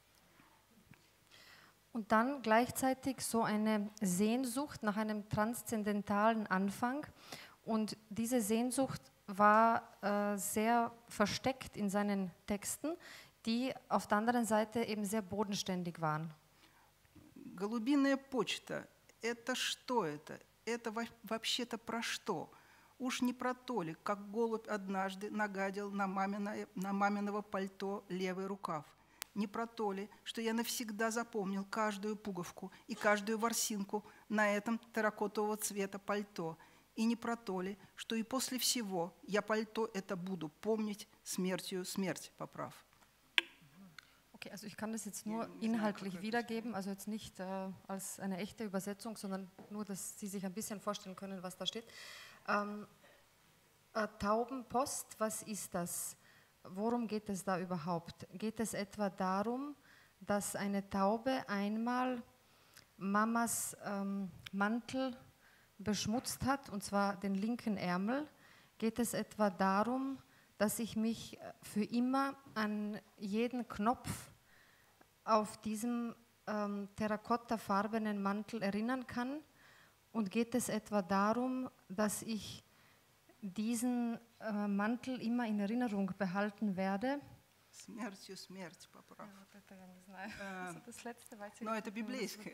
Und dann gleichzeitig so eine Sehnsucht nach einem transzendentalen Anfang. Und diese Sehnsucht war äh, sehr versteckt in seinen Texten. die auf der anderen Seite eben sehr bodenständig waren. Голубиная почта – это что это? Это вообще-то про что? Уж не про то ли, как голубь однажды нагадил на, мамино, на маминого пальто левый рукав. Не про то ли, что я навсегда запомнил каждую пуговку и каждую ворсинку на этом терракотового цвета пальто. И не про то ли, что и после всего я пальто это буду помнить смертью смерть поправ. Okay, also ich kann das jetzt nur inhaltlich wiedergeben, also jetzt nicht äh, als eine echte Übersetzung, sondern nur, dass Sie sich ein bisschen vorstellen können, was da steht. Ähm, äh, Taubenpost, was ist das? Worum geht es da überhaupt? Geht es etwa darum, dass eine Taube einmal Mamas ähm, Mantel beschmutzt hat, und zwar den linken Ärmel? Geht es etwa darum, dass ich mich für immer an jeden Knopf auf diesem ähm, terrakottafarbenen Mantel erinnern kann? Und geht es etwa darum, dass ich diesen äh, Mantel immer in Erinnerung behalten werde? Смертью смерть поправ. Ja, das, ja nicht знаю. Also das letzte weiß ich Но nicht. это библейское.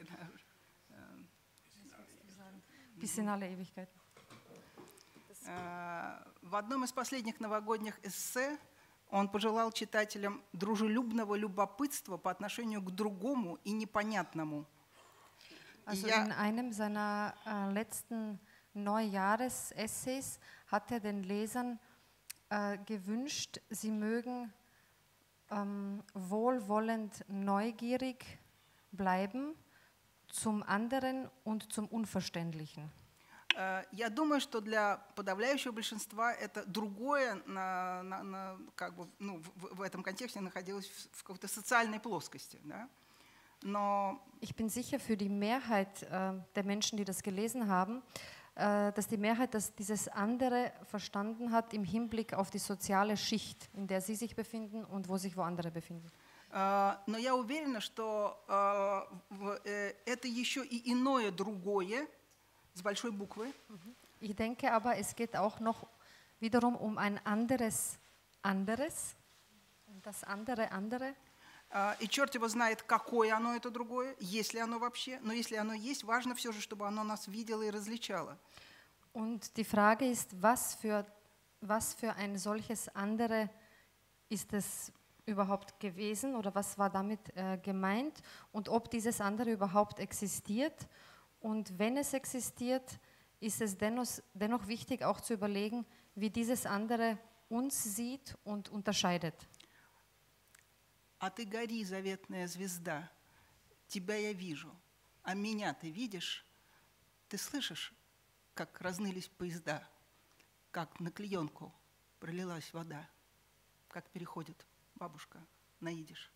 Bis in alle Ewigkeit. В одном из последних новогодних эссе он пожелал читателям дружелюбного любопытства по отношению к другому и непонятному. Also in einem seiner äh, letzten Neujahresessays hat er den Lesern äh, gewünscht, sie mögen ähm, wohlwollend neugierig bleiben zum anderen und zum Unverständlichen. Я думаю, что для подавляющего большинства это другое на, на, на, как бы, ну, в, в этом контексте находилось в, в какой-то социальной плоскости. Да? Но ich bin sicher, für die Mehrheit äh, der Menschen, die das gelesen haben, äh, dass die Mehrheit das, dieses andere verstanden hat im Hinblick auf die soziale Schicht, in der sie sich befinden und wo sich wo andere befinden. Äh, но я уверена, что äh, в, äh, это еще и иное другое, с большой буквы. Ich denke aber, es geht auch noch wiederum um ein anderes anderes, das andere andere. И черт его знает, какое оно это другое, есть ли оно вообще. Но если оно есть, важно все же, чтобы оно нас видело и различало. Und die Frage ist, was für, was für ein solches andere ist es überhaupt gewesen oder was war damit äh, gemeint und ob dieses andere überhaupt existiert. Und wenn es existiert, ist es dennoch, dennoch wichtig, auch zu überlegen, wie dieses andere uns sieht und unterscheidet. А ты гори, заветная звезда, тебя я вижу, а меня ты видишь? Ты слышишь, как разнылись поезда, как на клеенку пролилась вода, как переходит бабушка на идиш?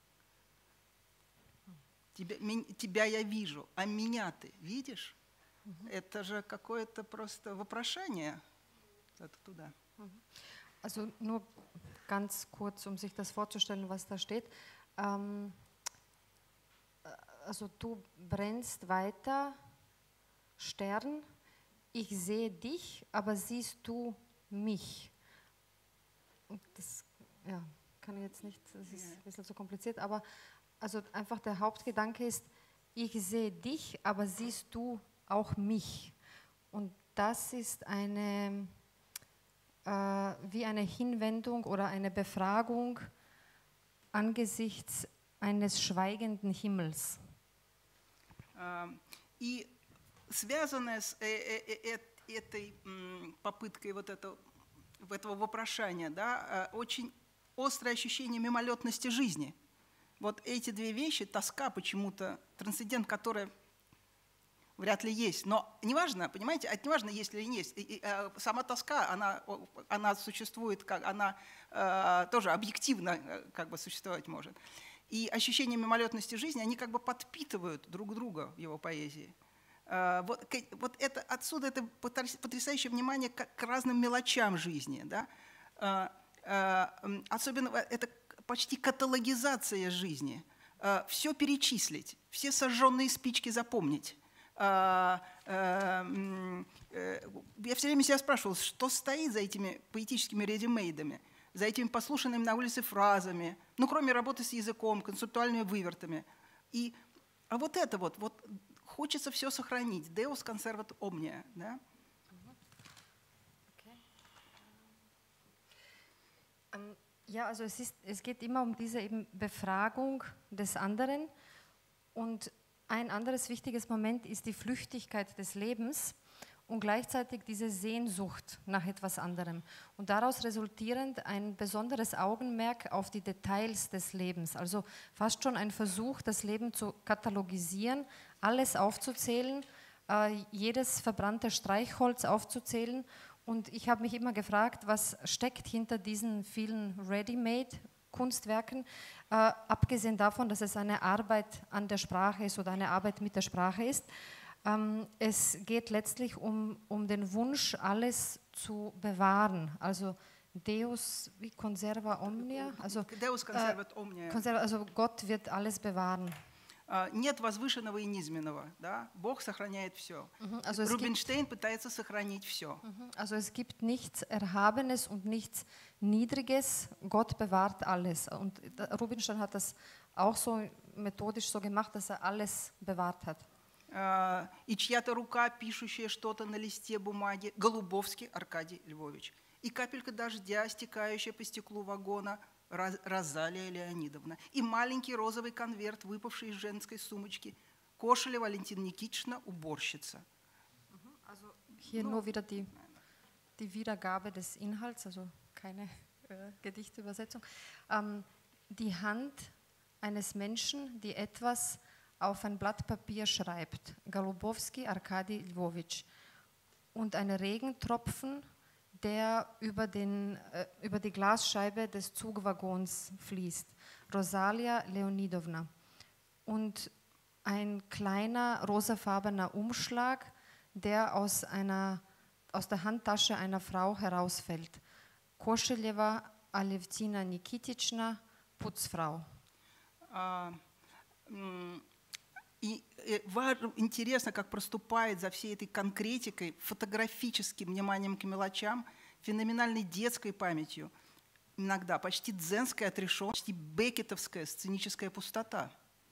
Тебя, тебя я вижу, а меня ты видишь? Mhm. Это же какое-то просто вопрошание туда. Also nur ganz kurz, um sich das vorzustellen, was da steht. Ähm, also du brennst weiter, Stern, ich sehe dich, aber siehst du mich? Und das ja, kann ich jetzt nicht, das ist ein bisschen zu kompliziert, aber also einfach der Hauptgedanke ist, ich sehe dich, aber siehst du auch mich? Und das ist eine, äh, wie eine Hinwendung oder eine Befragung angesichts eines schweigenden Himmels. И связанное с этой попыткой вот этого, этого вопрошания, да, очень острое ощущение мимолетности жизни. Вот эти две вещи, тоска почему-то, трансцендент, который вряд ли есть, но неважно, понимаете, это неважно, есть или не есть. И, и, э, сама тоска, она, она существует, как, она э, тоже объективно э, как бы существовать может. И ощущения мимолетности жизни, они как бы подпитывают друг друга в его поэзии. Э, вот, к, вот это, отсюда это потрясающее внимание к, к разным мелочам жизни. Да? Э, э, особенно это почти каталогизация жизни. Все перечислить, все сожженные спички запомнить. Я все время себя спрашивал, что стоит за этими поэтическими редимейдами. за этими послушанными на улице фразами, ну, кроме работы с языком, концептуальными вывертами. И, а вот это вот, вот хочется все сохранить. Deus conservat omnia, да? Okay. Ähm, ja, also es, ist, es geht immer um diese eben Befragung des anderen. Und ein anderes wichtiges Moment ist die Flüchtigkeit des Lebens und gleichzeitig diese Sehnsucht nach etwas anderem. Und daraus resultierend ein besonderes Augenmerk auf die Details des Lebens. Also fast schon ein Versuch, das Leben zu katalogisieren, alles aufzuzählen, äh, jedes verbrannte Streichholz aufzuzählen. Und ich habe mich immer gefragt, was steckt hinter diesen vielen Ready-Made-Kunstwerken, äh, abgesehen davon, dass es eine Arbeit an der Sprache ist oder eine Arbeit mit der Sprache ist. Ähm, es geht letztlich um, um den Wunsch, alles zu bewahren. Also Deus wie conserva omnia, also, Deus conservat omnia. Äh, also Gott wird alles bewahren. Нет возвышенного и низменного, да? Бог сохраняет все. Also Rubinstein pытается сохранить все. Also es gibt nichts Erhabenes und nichts Niedriges. Gott bewahrt alles. Und Rubinstein hat das auch so methodisch so gemacht, dass er alles bewahrt hat. И чья-то рука, пишущая что-то на листе бумаги, Голубовский Аркадий Львович. И капелька дождя, стекающая по стеклу вагона, Розалия Леонидовна. И маленький розовый конверт, выпавший из женской сумочки, Кошелева Валентина Никитична, уборщица. Also hier nur wieder die, die Wiedergabe des Inhalts, also keine äh, Gedichtübersetzung. Ähm, die Hand eines Menschen, die etwas auf ein Blatt Papier schreibt, Golubowski Arkadi Lvovich, und ein Regentropfen, der über, den, äh, über die Glasscheibe des Zugwaggons fließt, Rosalia Leonidovna, und ein kleiner rosafarbener Umschlag, der aus, einer, aus der Handtasche einer Frau herausfällt, Koscheleva Alevtina Nikitична, Putzfrau. Uh, mm. И интересно, как проступает за всей этой конкретикой, фотографическим вниманием к мелочам, феноменальной детской памятью, иногда почти дзенская отрешенность, почти беккетовская сценическая пустота.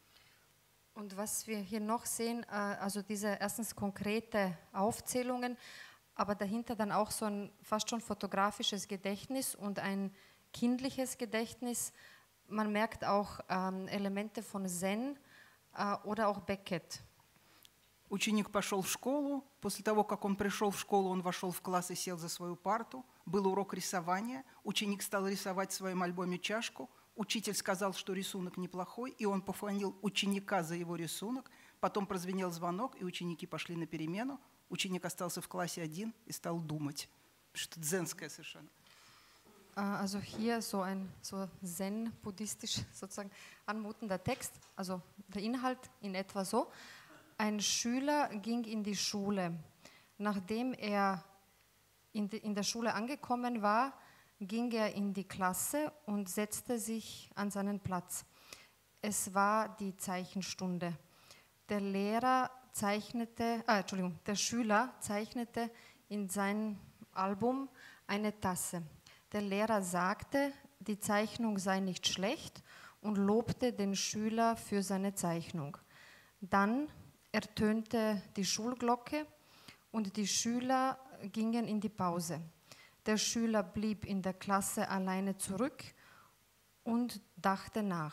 Und was wir hier noch sehen, also diese erstens konkrete Aufzählungen, aber dahinter dann auch so ein fast schon fotografisches Gedächtnis und ein kindliches Gedächtnis. Man merkt auch ähm, Elemente von Zen, oder auch Beckett. Ученик пошел в школу. После того, как он пришел в школу, он вошел в класс и сел за свою парту. Был урок рисования. Ученик стал рисовать в своем альбоме чашку. Учитель сказал, что рисунок неплохой, и он пофанил ученика за его рисунок. Потом прозвенел звонок, и ученики пошли на перемену. Ученик остался в классе один и стал думать. Что-то дзенское совершенно. Also hier so ein so zen-buddhistisch sozusagen anmutender Text, also der Inhalt in etwa so. Ein Schüler ging in die Schule. Nachdem er in, die, in der Schule angekommen war, ging er in die Klasse und setzte sich an seinen Platz. Es war die Zeichenstunde. Der Lehrer zeichnete, äh, Entschuldigung, der Schüler zeichnete in sein Album eine Tasse. Der Lehrer sagte, die Zeichnung sei nicht schlecht und lobte den Schüler für seine Zeichnung. Dann ertönte die Schulglocke und die Schüler gingen in die Pause. Der Schüler blieb in der Klasse alleine zurück und dachte nach.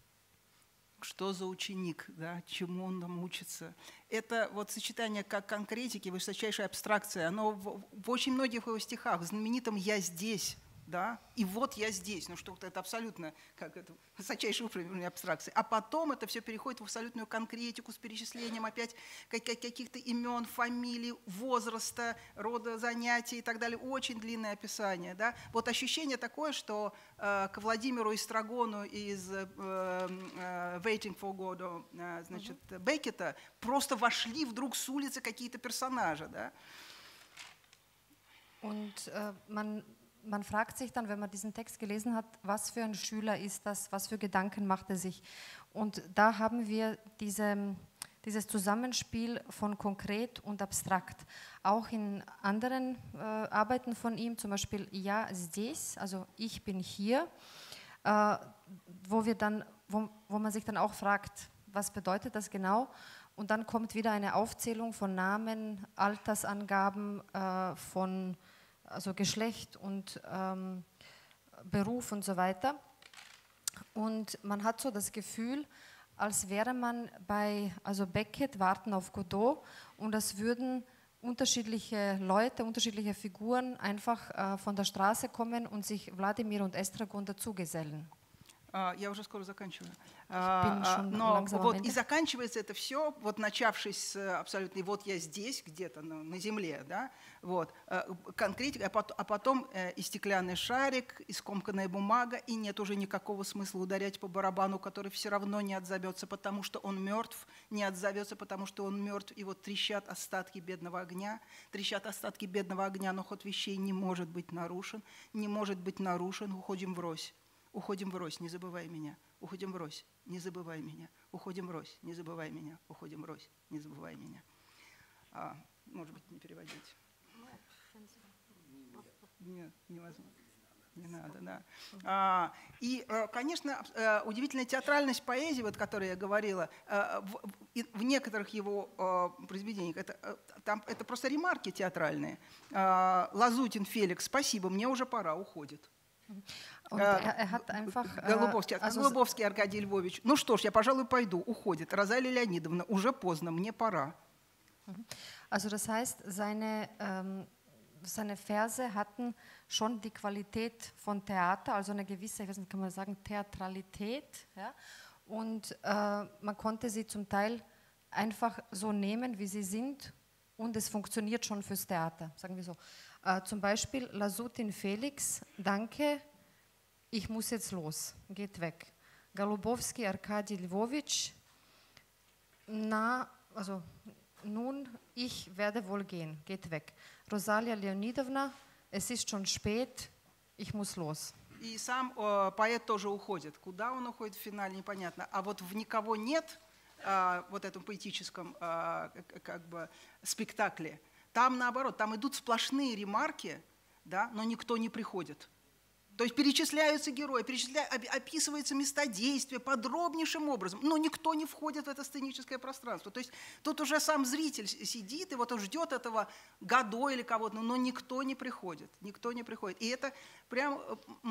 Что за ученик, да, чему он там учится? Это вот сочетание как конкретики, высочайшей абстракции, оно в, в очень многих его стихах, в знаменитом «Я здесь», да, и вот я здесь, ну что это абсолютно как это, высочайший уровень абстракции. А потом это все переходит в абсолютную конкретику с перечислением опять каких-то имен, фамилий, возраста, рода занятий и так далее. Очень длинное описание. Да. Вот ощущение такое, что э, к Владимиру Истрагону из э, э, Waiting for Godot, э, значит, mm-hmm. Беккета просто вошли вдруг с улицы какие-то персонажи. Да. Und äh, man Man fragt sich dann, wenn man diesen Text gelesen hat, was für ein Schüler ist das, was für Gedanken macht er sich. Und da haben wir diese, dieses Zusammenspiel von konkret und abstrakt. Auch in anderen äh, Arbeiten von ihm, zum Beispiel Ja, здесь, also ich bin hier, äh, wo, wir dann, wo, wo man sich dann auch fragt, was bedeutet das genau? Und dann kommt wieder eine Aufzählung von Namen, Altersangaben, äh, von also Geschlecht und ähm, Beruf und so weiter. Und man hat so das Gefühl, als wäre man bei also Beckett, Warten auf Godot, und es würden unterschiedliche Leute, unterschiedliche Figuren einfach äh, von der Straße kommen und sich Wladimir und Estragon dazugesellen. Я уже скоро заканчиваю. Но вот и заканчивается это все, вот начавшись с абсолютно, вот я здесь, где-то на, на земле, да, вот, конкретика, а потом и стеклянный шарик, и скомканная бумага, и нет уже никакого смысла ударять по барабану, который все равно не отзовется, потому что он мертв, не отзовется, потому что он мертв, и вот трещат остатки бедного огня, трещат остатки бедного огня, но ход вещей не может быть нарушен, не может быть нарушен, уходим врозь. Уходим врозь, не забывай меня. Уходим врозь, не забывай меня. Уходим врозь, не забывай меня. Уходим врозь, не забывай меня. А, может быть, не переводить. Нет, невозможно. Не надо, да. А, и, конечно, удивительная театральность поэзии, вот, о которой я говорила, в, в некоторых его произведениях, это, там, это просто ремарки театральные. Лазутин Феликс, спасибо, мне уже пора, уходит. Und er, er hat einfach, Голубовский, also, Голубовский Аркадий Львович. Ну что ж, я, пожалуй, пойду. Уходит. Розалия Леонидовна, уже поздно, мне пора. Also das heißt, seine, ähm, seine Verse hatten schon die Qualität von Theater, also eine gewisse, ich weiß nicht, kann man sagen, Theatralität. Ja? Und äh, man konnte sie zum Teil einfach so nehmen, wie sie sind, und es funktioniert schon fürs Theater, sagen wir so. Äh, zum Beispiel Lasutin Felix, danke, ich muss jetzt los, geht weg. Golubowski Arkadi Lvovich, na, also nun, ich werde wohl gehen, geht weg. Rosalia Leonidovna, es ist schon spät, ich muss los. И сам э, поэт тоже уходит. Куда он уходит в финале, непонятно. А вот в «Никого нет», э, вот этом поэтическом э, как бы спектакле, там наоборот, там идут сплошные ремарки, да, но никто не приходит. То есть перечисляются герои, перечисля... описываются места действия подробнейшим образом, но никто не входит в это сценическое пространство. То есть тут уже сам зритель сидит, и вот он ждет этого Годо или кого-то, но никто не приходит, никто не приходит. И это прям...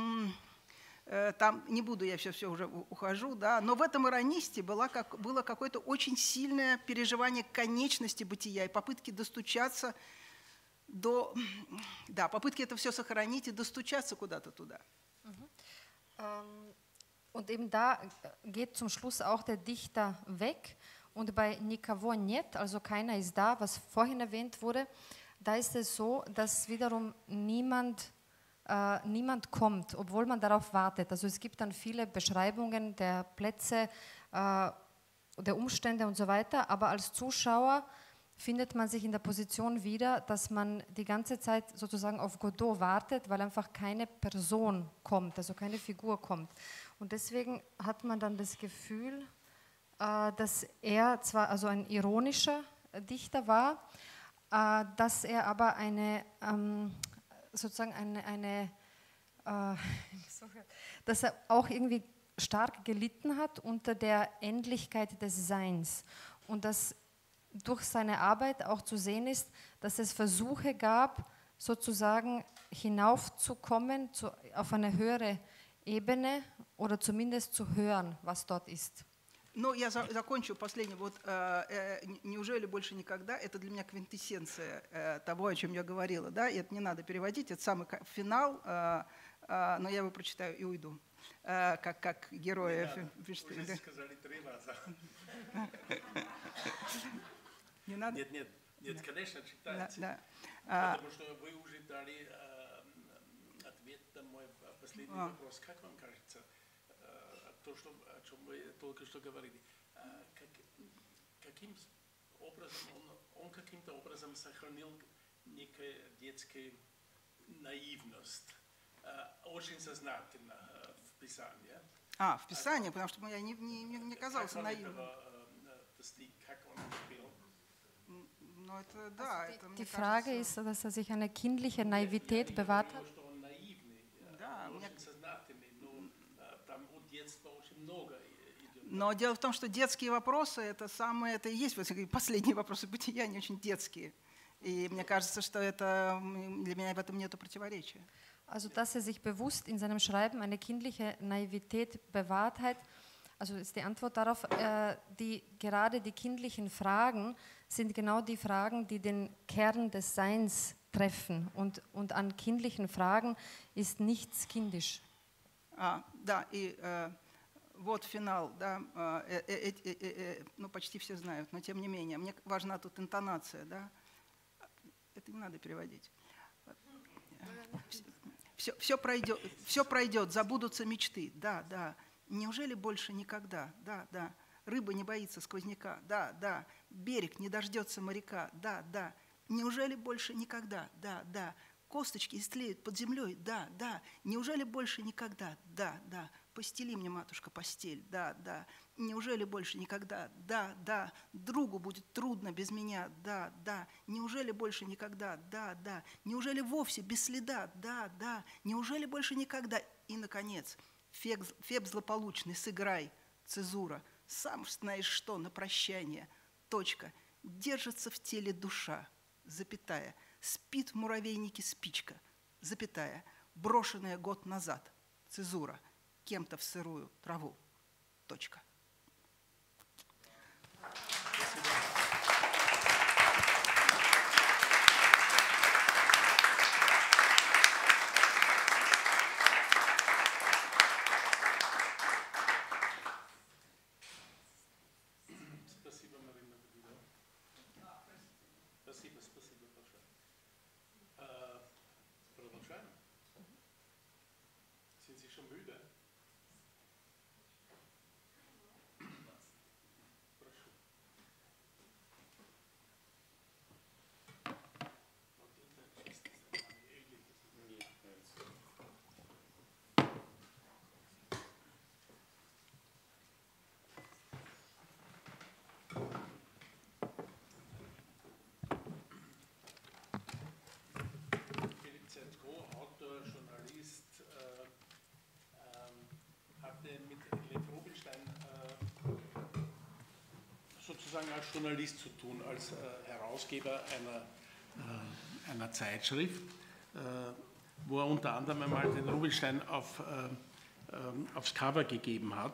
Там, не буду, я все, все уже ухожу, да, но в этом иронисте было, как, было какое-то очень сильное переживание конечности бытия и попытки достучаться до, да, попытки это все сохранить и достучаться куда-то туда. Und eben da geht zum Schluss auch der Dichter weg, und bei Nikogo нет, also keiner ist da, was vorhin erwähnt wurde, da ist es so, dass wiederum niemand Uh, niemand kommt, obwohl man darauf wartet. Also es gibt dann viele Beschreibungen der Plätze, uh, der Umstände und so weiter, aber als Zuschauer findet man sich in der Position wieder, dass man die ganze Zeit sozusagen auf Godot wartet, weil einfach keine Person kommt, also keine Figur kommt. Und deswegen hat man dann das Gefühl, uh, dass er zwar also ein ironischer Dichter war, uh, dass er aber eine um, sozusagen eine, eine äh, dass er auch irgendwie stark gelitten hat unter der Endlichkeit des Seins und dass durch seine Arbeit auch zu sehen ist, dass es Versuche gab, sozusagen hinaufzukommen zu, auf eine höhere Ebene oder zumindest zu hören, was dort ist. Ну, я за, закончу последнее. Вот, э, э, неужели больше никогда? Это для меня квинтэссенция э, того, о чем я говорила. Да? И это не надо переводить, это самый финал, э, э, но я его прочитаю и уйду. Э, как, как герои. Уже да? Сказали три раза. Не надо? Нет, нет, нет, конечно, читайте. Да, да. Потому что вы уже дали э, ответ на мой последний а. вопрос. Как вам кажется? То, что, о чем вы только что говорили, как, каким образом он, он каким-то образом сохранил некую детскую наивность, очень сознательно в Писании. А, в Писании, потому что я не, не, не казался наивным. Die Frage ist, dass er sich eine kindliche Naivität bewahrt hat. Но дело в том, что детские вопросы, это самые, это и есть, последние вопросы бытия, они очень детские. И мне кажется, что это, для меня в этом нет противоречия. Also, dass er sich bewusst in seinem Schreiben eine kindliche Naivität bewahrt hat, also ist die Antwort darauf, äh, die, gerade die kindlichen Fragen sind genau die Fragen, die den Kern des Seins treffen. Und, und an kindlichen Fragen ist nichts kindisch. А, да, и э, вот финал, да, э, э, э, э, э, ну почти все знают, но тем не менее, мне важна тут интонация, да, это не надо переводить. Все, все пройдет, все пройдет, забудутся мечты, да, да. Неужели больше никогда, да, да. Рыба не боится сквозняка, да, да. Берег не дождется моряка, да, да. Неужели больше никогда, да, да. Косточки истлеют под землей, да, да. Неужели больше никогда, да, да. Постели мне, матушка, постель, да, да. Неужели больше никогда, да, да. Другу будет трудно без меня, да, да. Неужели больше никогда, да, да. Неужели вовсе без следа, да, да. Неужели больше никогда. И, наконец, Феб, Феб злополучный, сыграй, цезура. Сам знаешь что, на прощание, точка. Держится в теле душа, запятая. Спит в муравейнике спичка, запятая, брошенная год назад, цезура, кем-то в сырую траву, точка. Sozusagen als Journalist zu tun, als äh, Herausgeber einer, äh, einer Zeitschrift, äh, wo er unter anderem einmal den Rubinstein auf, äh, äh, aufs Cover gegeben hat.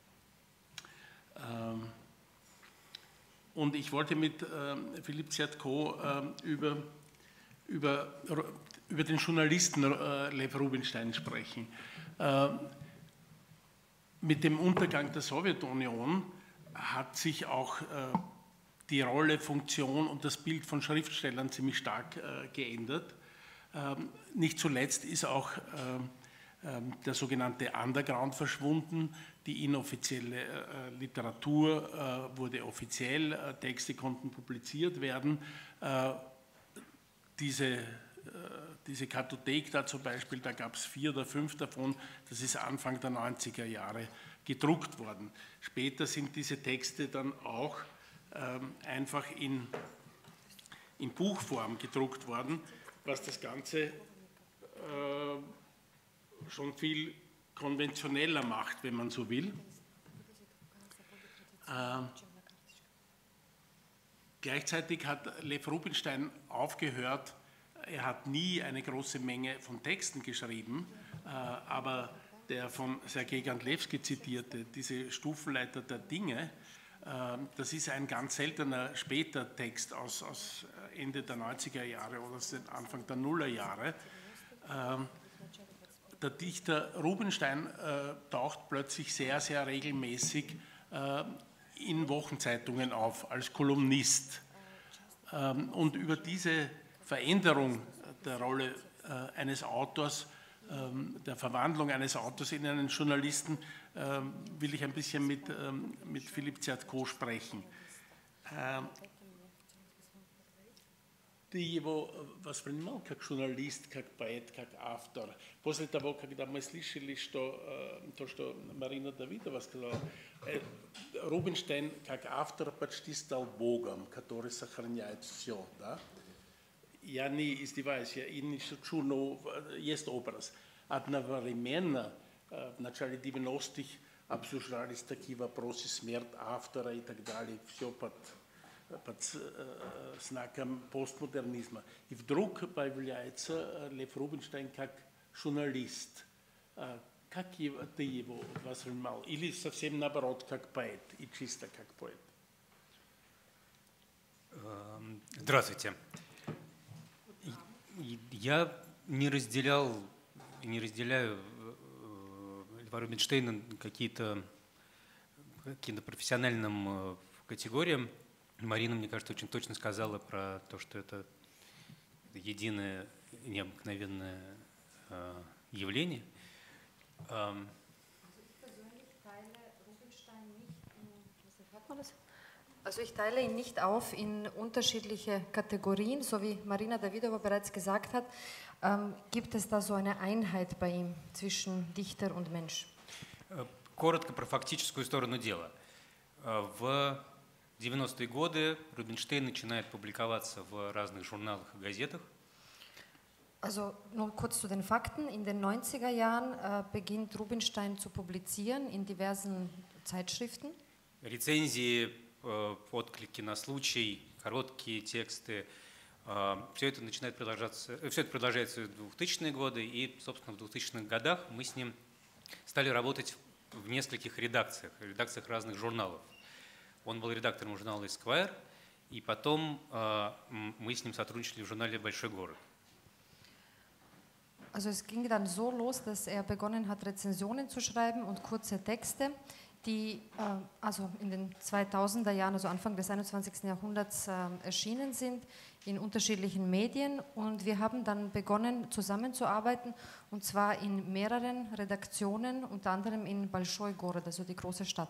Ähm, und ich wollte mit äh, Philippe Zyatko äh, über, über, über den Journalisten äh, Lev Rubinstein sprechen. Äh, mit dem Untergang der Sowjetunion hat sich auch äh, die Rolle, Funktion und das Bild von Schriftstellern ziemlich stark äh, geändert. Ähm, nicht zuletzt ist auch äh, äh, der sogenannte Underground verschwunden. Die inoffizielle äh, Literatur äh, wurde offiziell, äh, Texte konnten publiziert werden. Äh, diese, äh, diese Kartothek da zum Beispiel, da gab es vier oder fünf davon, das ist Anfang der neunziger Jahre gedruckt worden. Später sind diese Texte dann auch ähm, einfach in, in Buchform gedruckt worden, was das Ganze äh, schon viel konventioneller macht, wenn man so will. Äh, gleichzeitig hat Lev Rubinstein aufgehört, er hat nie eine große Menge von Texten geschrieben, äh, aber der von Sergei Gandlewski zitierte, diese Stufenleiter der Dinge, äh, das ist ein ganz seltener später Text aus, aus Ende der neunziger Jahre oder aus Anfang der Nullerjahre. Äh, der Dichter Rubinstein äh, taucht plötzlich sehr, sehr regelmäßig äh, in Wochenzeitungen auf, als Kolumnist. Äh, und über diese Veränderung der Rolle äh, eines Autors, der Verwandlung eines Autors in einen Journalisten, äh, will ich ein bisschen mit, ähm, mit Philippe Zyatko sprechen. Äh, ты его воспринимал как журналист, как поэт, как автор? После того, когда мы слышали, что то, что Марина Давидова сказала, Рубинштейн как автор почти стал богом, который сохраняет все, да? Я не издеваюсь, я и не шучу, но есть образ. Одновременно в начале девяностых обсуждались такие вопросы, смерть автора и так далее, все под, под знаком постмодернизма. И вдруг появляется Лев Рубинштейн как журналист. Как ты его воспринимал? Или совсем наоборот, как поэт, и чисто как поэт? Здравствуйте. Я не разделял, не разделяю Льва Рубинштейна какие-то каким-то профессиональным категориям. Марина, мне кажется, очень точно сказала про то, что это единое необыкновенное явление. Also ich teile ihn nicht auf in unterschiedliche Kategorien, so wie Marina Davidova bereits gesagt hat, ähm, gibt es da so eine Einheit bei ihm zwischen Dichter und Mensch. Коротко про фактическую сторону дела. В девяностые годы Рубинштейн начинает публиковаться в разных журналах и газетах. Also nur kurz zu den Fakten. In den neunziger Jahren äh, beginnt Rubinstein zu publizieren in diversen Zeitschriften. Рецензии, отклики на случай, короткие тексты. Все это начинает продолжаться, все это продолжается в двухтысячные годы, и, собственно, в двухтысячных годах мы с ним стали работать в нескольких редакциях, редакциях разных журналов. Он был редактором журнала Esquire, и потом мы с ним сотрудничали в журнале «Большой город». Also es ging dann so los, dass er begonnen hat, Rezensionen zu schreiben und kurze Texte, die äh, also in den zweitausender Jahren, also Anfang des einundzwanzigsten Jahrhunderts äh, erschienen sind in unterschiedlichen Medien, und wir haben dann begonnen zusammenzuarbeiten, und zwar in mehreren Redaktionen, unter anderem in Большой город, also die große Stadt.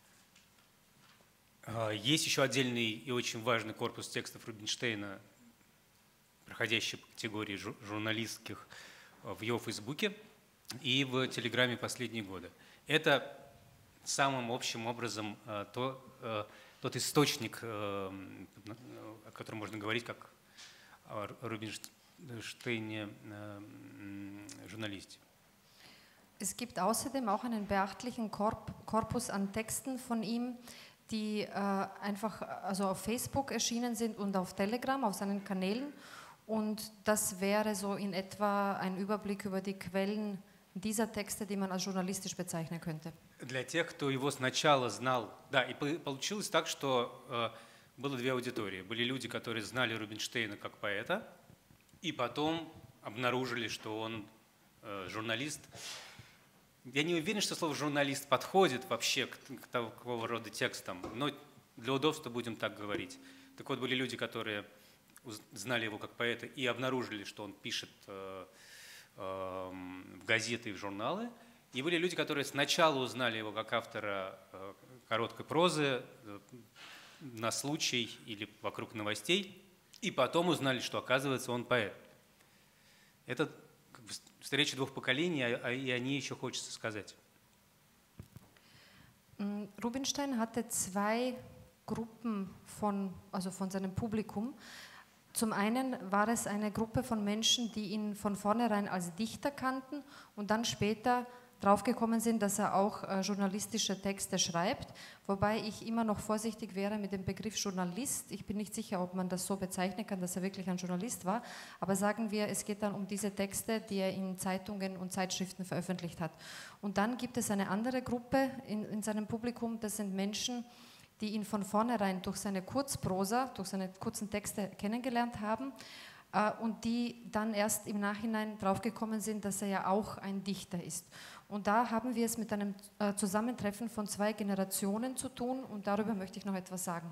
Есть еще отдельный и очень важный корпус текстов Рубинштейна, проходящий по категории журналистских, в его Фейсбуке и в Телеграме последние годы. Это самым общим образом то, тот источник, о котором можно говорить как о Rubinšteiне журналисте. Es gibt außerdem auch einen beachtlichen Korpus an Texten von ihm, die äh, einfach also auf Facebook erschienen sind und auf Telegram, auf seinen Kanälen. Und das wäre so in etwa ein Überblick über die Quellen dieser Texte, die man als journalistisch bezeichnen könnte. Для тех, кто его сначала знал, да, и получилось так, что э, было две аудитории. Были люди, которые знали Рубинштейна как поэта, и потом обнаружили, что он э, журналист. Я не уверен, что слово «журналист» подходит вообще к, к такого рода текстам, но для удобства будем так говорить. Так вот, были люди, которые знали его как поэта и обнаружили, что он пишет э, э, в газеты и в журналы. И были люди, которые сначала узнали его как автора э, короткой прозы э, на случай или вокруг новостей, и потом узнали, что, оказывается, он поэт. Это как бы встреча двух поколений, а, и о ней еще хочется сказать. Rubinstein hatte zwei Gruppen von, also von seinem Publikum. Zum einen war es eine Gruppe von Menschen, die ihn von vornherein als Dichter kannten und dann später draufgekommen sind, dass er auch äh, journalistische Texte schreibt, wobei ich immer noch vorsichtig wäre mit dem Begriff Journalist. Ich bin nicht sicher, ob man das so bezeichnen kann, dass er wirklich ein Journalist war, aber sagen wir, es geht dann um diese Texte, die er in Zeitungen und Zeitschriften veröffentlicht hat. Und dann gibt es eine andere Gruppe in, in seinem Publikum, das sind Menschen, die ihn von vornherein durch seine Kurzprosa, durch seine kurzen Texte kennengelernt haben äh, und die dann erst im Nachhinein draufgekommen sind, dass er ja auch ein Dichter ist. Und da haben wir es mit einem äh, Zusammentreffen von zwei Generationen zu tun, und darüber möchte ich noch etwas sagen.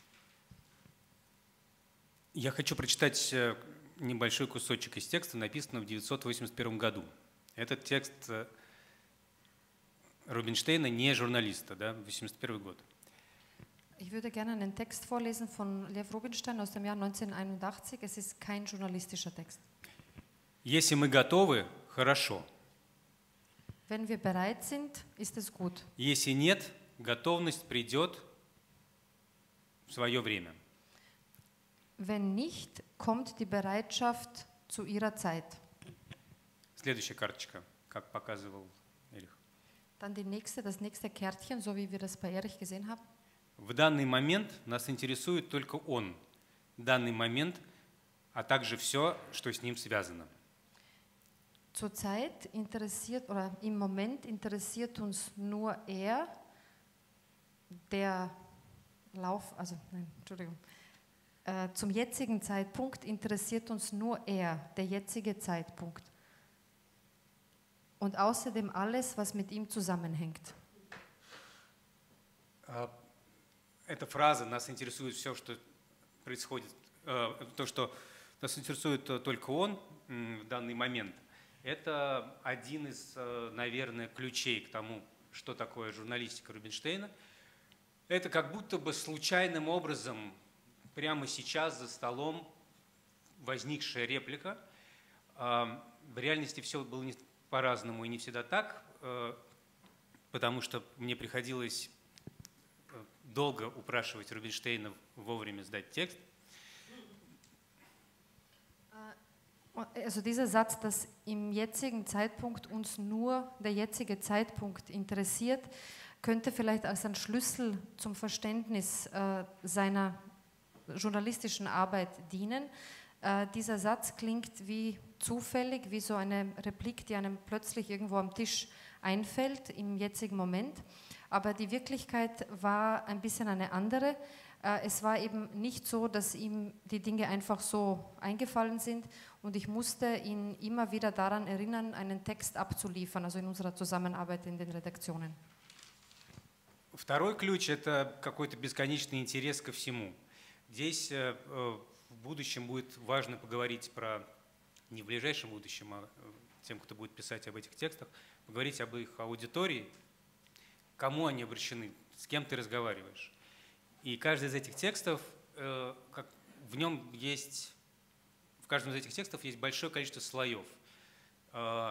Я хочу прочитать небольшой кусочек из текста, написанного в тысяча девятьсот восемьдесят первом году. Этот текст Рубинштейна, не журналиста, да, восемьдесят первый год. Ich würde gerne einen Text vorlesen von Lev Rubinstein aus dem Jahr neunzehnhunderteinundachtzig. Es ist kein journalistischer Text. Если мы готовы, хорошо. Wenn wir bereit sind, ist es gut. Если нет, готовность придет в свое время. Wenn nicht, kommt die Bereitschaft zu ihrer Zeit. Следующая карточка, как показывал Эрих. Dann die nächste, das nächste Kärtchen, so wie wir das bei Erich gesehen haben. В данный момент нас интересует только он, данный момент, а также все, что с ним связано. Zurzeit interessiert, oder im Moment interessiert uns nur er, der Lauf, also nein, Entschuldigung, äh, zum jetzigen Zeitpunkt interessiert uns nur er, der jetzige Zeitpunkt. Und außerdem alles, was mit ihm zusammenhängt. Эта фраза «нас интересует все, что происходит», то, что нас интересует только он в данный момент, это один из, наверное, ключей к тому, что такое журналистика Рубинштейна. Это как будто бы случайным образом прямо сейчас за столом возникшая реплика. В реальности все было не по-разному и не всегда так, потому что мне приходилось долго упрашивать Рубинштейна вовремя сдать текст. Also dieser Satz, dass im jetzigen Zeitpunkt uns nur der jetzige Zeitpunkt interessiert, könnte vielleicht als ein Schlüssel zum Verständnis äh, seiner journalistischen Arbeit dienen. Äh, dieser Satz klingt wie zufällig, wie so eine Replik, die einem plötzlich irgendwo am Tisch einfällt im jetzigen Moment. Aber die Wirklichkeit war ein bisschen eine andere. Es war eben nicht so, dass ihm die Dinge einfach so eingefallen sind und ich musste ihn immer wieder daran erinnern, einen Text abzuliefern, also in unserer Zusammenarbeit in den Redaktionen. Второй ключ – это какой-то бесконечный интерес ко всему. Здесь в будущем будет важно поговорить про, не в ближайшем будущем, а тем, кто будет писать об этих текстах, поговорить об их аудитории, кому они обращены, с кем ты разговариваешь. И каждый из этих текстов, э, как, в нем есть, в каждом из этих текстов есть большое количество слоев. Э,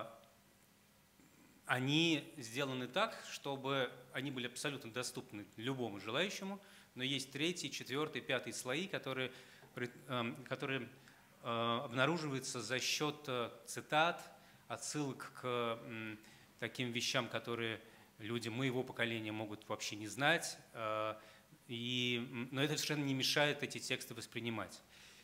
они сделаны так, чтобы они были абсолютно доступны любому желающему, но есть третий, четвертый, пятый слои, которые, э, которые э, обнаруживаются за счет э, цитат, отсылок к э, таким вещам, которые люди моего поколения могут вообще не знать, и, но это совершенно не мешает эти тексты воспринимать.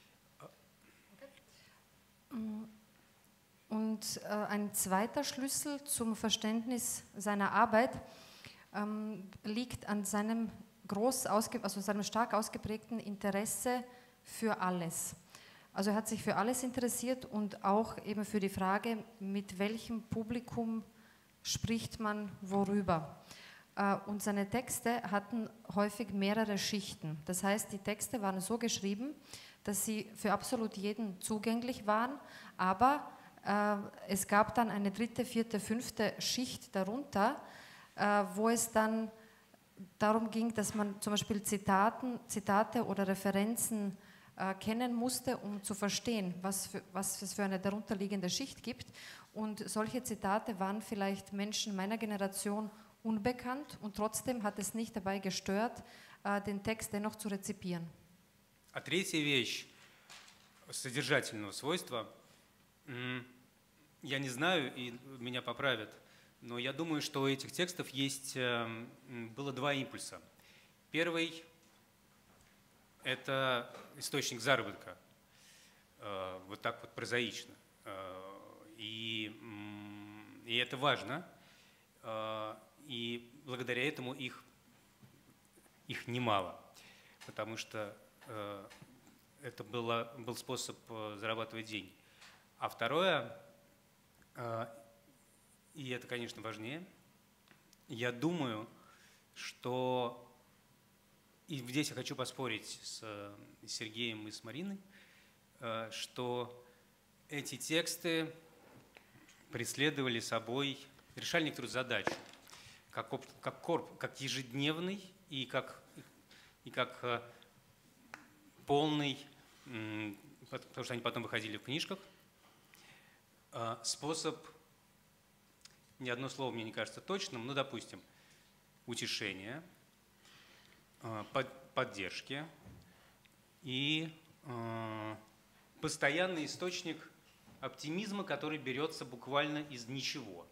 Und äh, ein zweiter Schlüssel zum Verständnis seiner Arbeit ähm, liegt an seinem, groß ausge, also seinem stark ausgeprägten Interesse für alles. Also er hat sich für alles interessiert und auch eben für die Frage, mit welchem Publikum spricht man worüber. Und seine Texte hatten häufig mehrere Schichten. Das heißt, die Texte waren so geschrieben, dass sie für absolut jeden zugänglich waren, aber äh, es gab dann eine dritte, vierte, fünfte Schicht darunter, äh, wo es dann darum ging, dass man zum Beispiel Zitaten, Zitate oder Referenzen äh, kennen musste, um zu verstehen, was, für, was es für eine darunterliegende Schicht gibt. Und solche Zitate waren vielleicht Menschen meiner Generation unbekannt und trotzdem hat es nicht dabei gestört, den Text dennoch zu rezipieren. А третья вещь содержательного свойства, я не знаю, и меня поправят, но я думаю, что у этих текстов есть, было два импульса. Первый – это источник заработка, вот так вот прозаично. И, и это важно, и благодаря этому их, их немало, потому что это было, был способ зарабатывать деньги. А второе, и это, конечно, важнее, я думаю, что, и здесь я хочу поспорить с Сергеем и с Мариной, что эти тексты преследовали собой, решали некоторую задачу, как, как, корп, как ежедневный и как и как полный, потому что они потом выходили в книжках, способ, ни одно слово мне не кажется точным, но, допустим, утешения, поддержки и постоянный источник оптимизма, который берется буквально из ничего.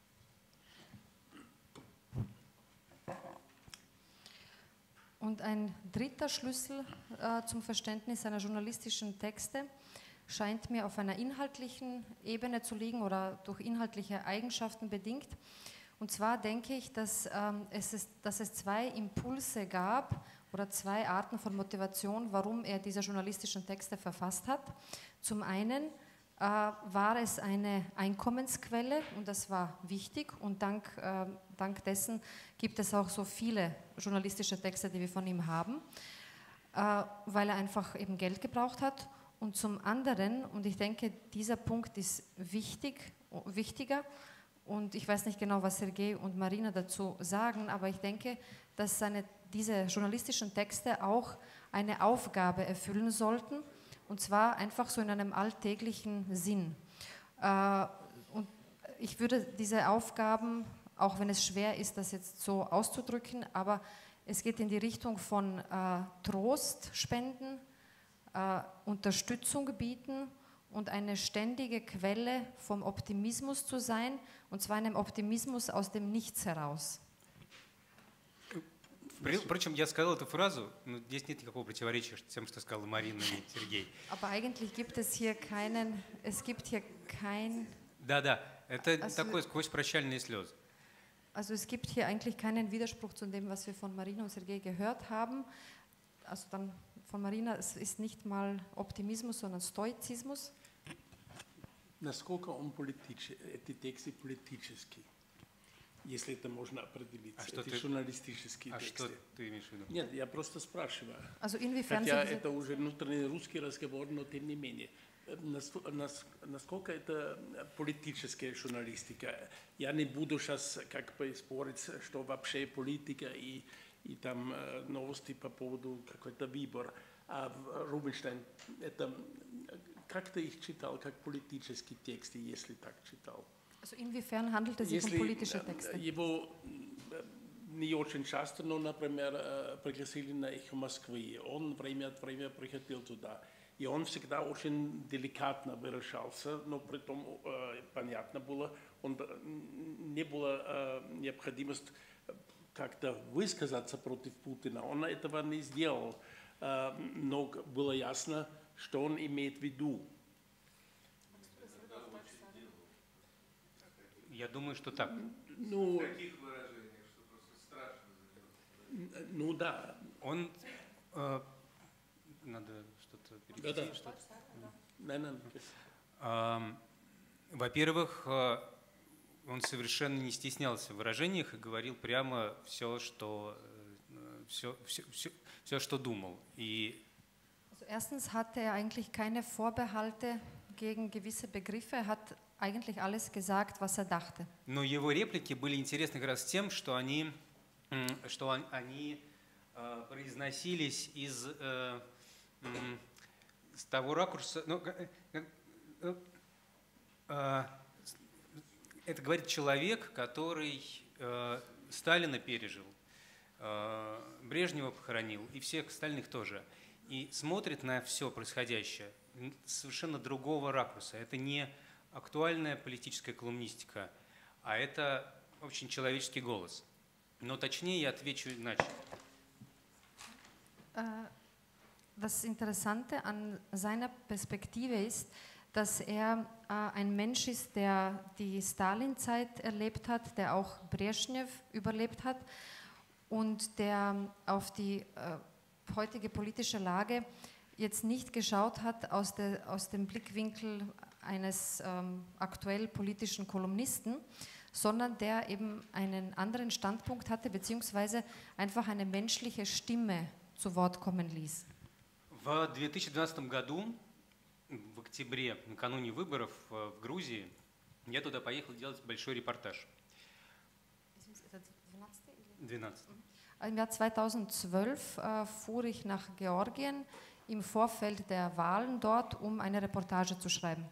Und ein dritter Schlüssel äh, zum Verständnis einer journalistischen Texte scheint mir auf einer inhaltlichen Ebene zu liegen oder durch inhaltliche Eigenschaften bedingt. Und zwar denke ich, dass, ähm, es, ist, dass es zwei Impulse gab oder zwei Arten von Motivation, warum er diese journalistischen Texte verfasst hat. Zum einen äh, war es eine Einkommensquelle und das war wichtig und dank, äh, dank dessen gibt es auch so viele journalistische Texte, die wir von ihm haben, äh, weil er einfach eben Geld gebraucht hat. Und zum anderen, und ich denke, dieser Punkt ist wichtig, wichtiger, und ich weiß nicht genau, was Sergej und Marina dazu sagen, aber ich denke, dass seine, diese journalistischen Texte auch eine Aufgabe erfüllen sollten, und zwar einfach so in einem alltäglichen Sinn. Äh, und ich würde diese Aufgaben, auch wenn es schwer ist, das jetzt so auszudrücken, aber es geht in die Richtung von äh, Trost spenden, äh, Unterstützung bieten und eine ständige Quelle vom Optimismus zu sein, und zwar einem Optimismus aus dem Nichts heraus. Впрочем, я сказал эту фразу, но здесь нет никакого противоречия с тем, что сказала Марина и Сергей. Aber eigentlich gibt es hier keinen, es gibt hier kein... Да, да, это also, такое сквозь прощальные слезы. Also es gibt hier eigentlich keinen Widerspruch zu dem, was wir von Marina und Sergej gehört haben. Also dann von Marina, es ist nicht mal Optimismus, sondern Stoizismus. Насколько он политический, эти тексты политические, если это можно определить, а эти ты, журналистические а тексты. А что ты имеешь в виду? Нет, я просто спрашиваю. Also inwiefern Хотя sind это уже внутренний русский разговор, но тем не менее. Насколько это политическая журналистика? Я не буду сейчас как бы спорить, что вообще политика и, и там новости по поводу какой-то выбор. А Рубинштейн, это как-то их читал, как политические тексты, если так читал. Also inwiefern handelt es sich um politische Texte? Его не очень часто, но, например, пригласили на «Эхо Москвы». Он время от времени приходил туда. И он всегда очень деликатно выражался, но при том э, понятно было, он, не было э, необходимости как-то высказаться против Путина. Он этого не сделал, э, но было ясно, что он имеет в виду. Я думаю, что так. Ну, в таких выражениях, что просто страшно. Ну да. Он... Э, надо что-то перевести. Да, да. Что-то. Да, да. А, во-первых, он совершенно не стеснялся в выражениях и говорил прямо все, что, все, все, все, все, что думал. И also erstens hatte er eigentlich keine Vorbehalte gegen gewisse Begriffe. Er hat eigentlich alles gesagt, was er dachte. Но его реплики были интересны как раз тем, что они, что они произносились из с того ракурса, ну, это говорит человек, который Сталина пережил, Брежнева похоронил и всех остальных тоже, и смотрит на все происходящее с совершенно другого ракурса. Это не актуальная политическая колумнистика, а это очень человеческий голос. Но точнее я отвечу иначе. Das Interessante an seiner Perspektive ist, dass er äh, ein Mensch ist, der die Stalin-Zeit erlebt hat, der auch Brezhnev überlebt hat und der auf die äh, heutige politische Lage jetzt nicht geschaut hat aus, der, aus dem Blickwinkel eines ähm, aktuell politischen Kolumnisten, sondern der eben einen anderen Standpunkt hatte, beziehungsweise einfach eine menschliche Stimme zu Wort kommen ließ. В две тысячи двенадцатом году, в октябре, накануне выборов в Грузии, я туда поехал делать большой репортаж. двенадцатый Im Jahr zweitausendzwölf äh, fuhr ich nach Georgien im Vorfeld der Wahlen dort, um eine Reportage zu schreiben.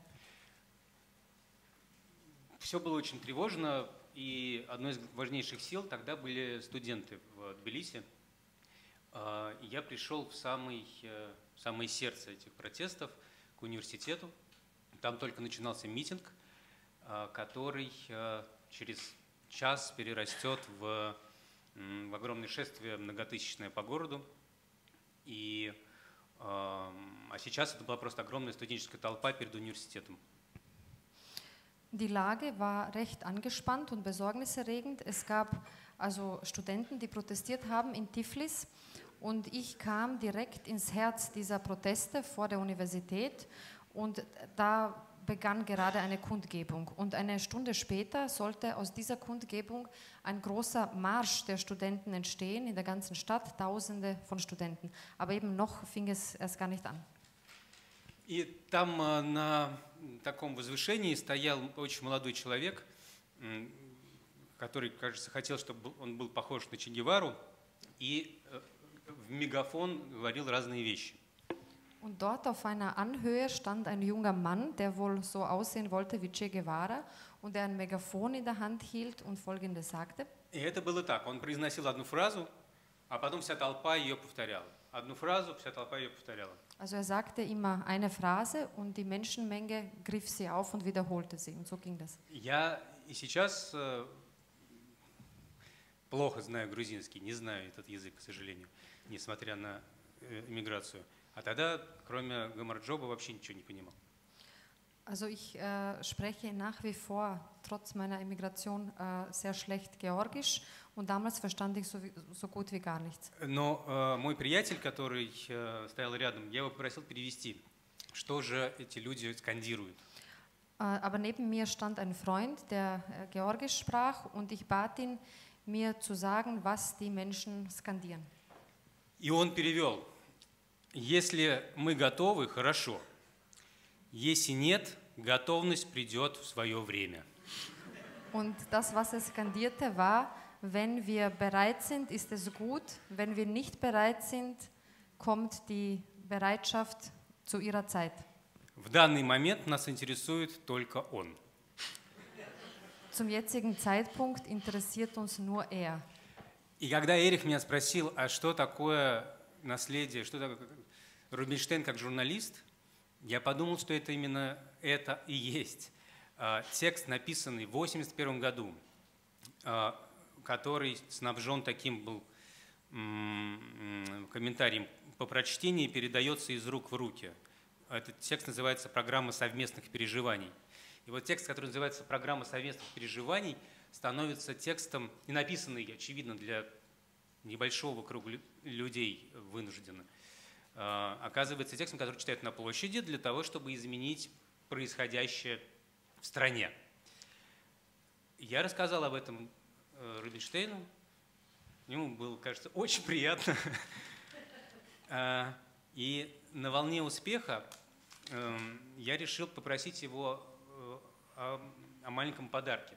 Все было очень тревожно, и одной из важнейших сил тогда были студенты в Тбилиси. Я пришел в самый, в самое сердце этих протестов, к университету. Там только начинался митинг, который через час перерастет в, в огромное шествие многотысячное по городу. И, а сейчас это была просто огромная студенческая толпа перед университетом. Die Lage war recht angespannt und besorgniserregend. Es gab also Studenten, die protestiert haben in Tiflis, und ich kam direkt ins Herz dieser Proteste vor der Universität, und da begann gerade eine Kundgebung. Und eine Stunde später sollte aus dieser Kundgebung ein großer Marsch der Studenten entstehen in der ganzen Stadt, Tausende von Studenten. Aber eben noch fing es erst gar nicht an. И там на таком возвышении стоял очень молодой человек, который, кажется, хотел, чтобы он был похож на Че Гевару, и в мегафон говорил разные вещи. Und dort auf einer Anhöhe stand ein junger Mann, der wohl so aussehen wollte wie Che Guevara, und der ein Megafon in der Hand hielt und Folgendes sagte. И это было так. Он произносил одну фразу, а потом вся толпа ее повторяла. Одну фразу, вся толпа ее повторяла. Also er sagte immer eine Phrase und die Menschenmenge griff sie auf und wiederholte sie. Und so ging das. Я и сейчас плохо знаю грузинский, не знаю этот язык, к сожалению, несмотря на иммиграцию. А тогда, кроме Гамарджоба, вообще ничего не понимал. Also ich äh, spreche nach wie vor, trotz meiner Immigration, äh, sehr schlecht Georgisch, und damals verstand ich so, so gut wie gar nichts. Но äh, мой приятель, который äh, стоял рядом, я его попросил перевести, что же эти люди скандируют. Äh, aber neben mir stand ein Freund, der äh, Georgisch sprach, und ich bat ihn, mir zu sagen, was die Menschen skandieren. И он перевел: если мы готовы, хорошо. Если нет, готовность придет в свое время. Und das, was er skandierte, war: Wenn wir bereit sind, ist es gut. Wenn wir nicht bereit sind, kommt die Bereitschaft zu ihrer Zeit. В данный момент нас интересует только он. Zum jetzigen Zeitpunkt interessiert uns nur er. И когда Эрих меня спросил, а что такое наследие, что такое Рубинштейн как журналист, я подумал, что это именно это и есть. Текст, написанный в восемьдесят первом году, который снабжен таким был комментарием: по прочтении передается из рук в руки. Этот текст называется «Программа совместных переживаний». И вот текст, который называется «Программа совместных переживаний», становится текстом, и написанный, очевидно, для небольшого круга людей вынужденно, оказывается текстом, который читают на площади для того, чтобы изменить происходящее в стране. Я рассказал об этом Рубинштейну, ему было, кажется, очень приятно. И на волне успеха я решил попросить его о, о маленьком подарке.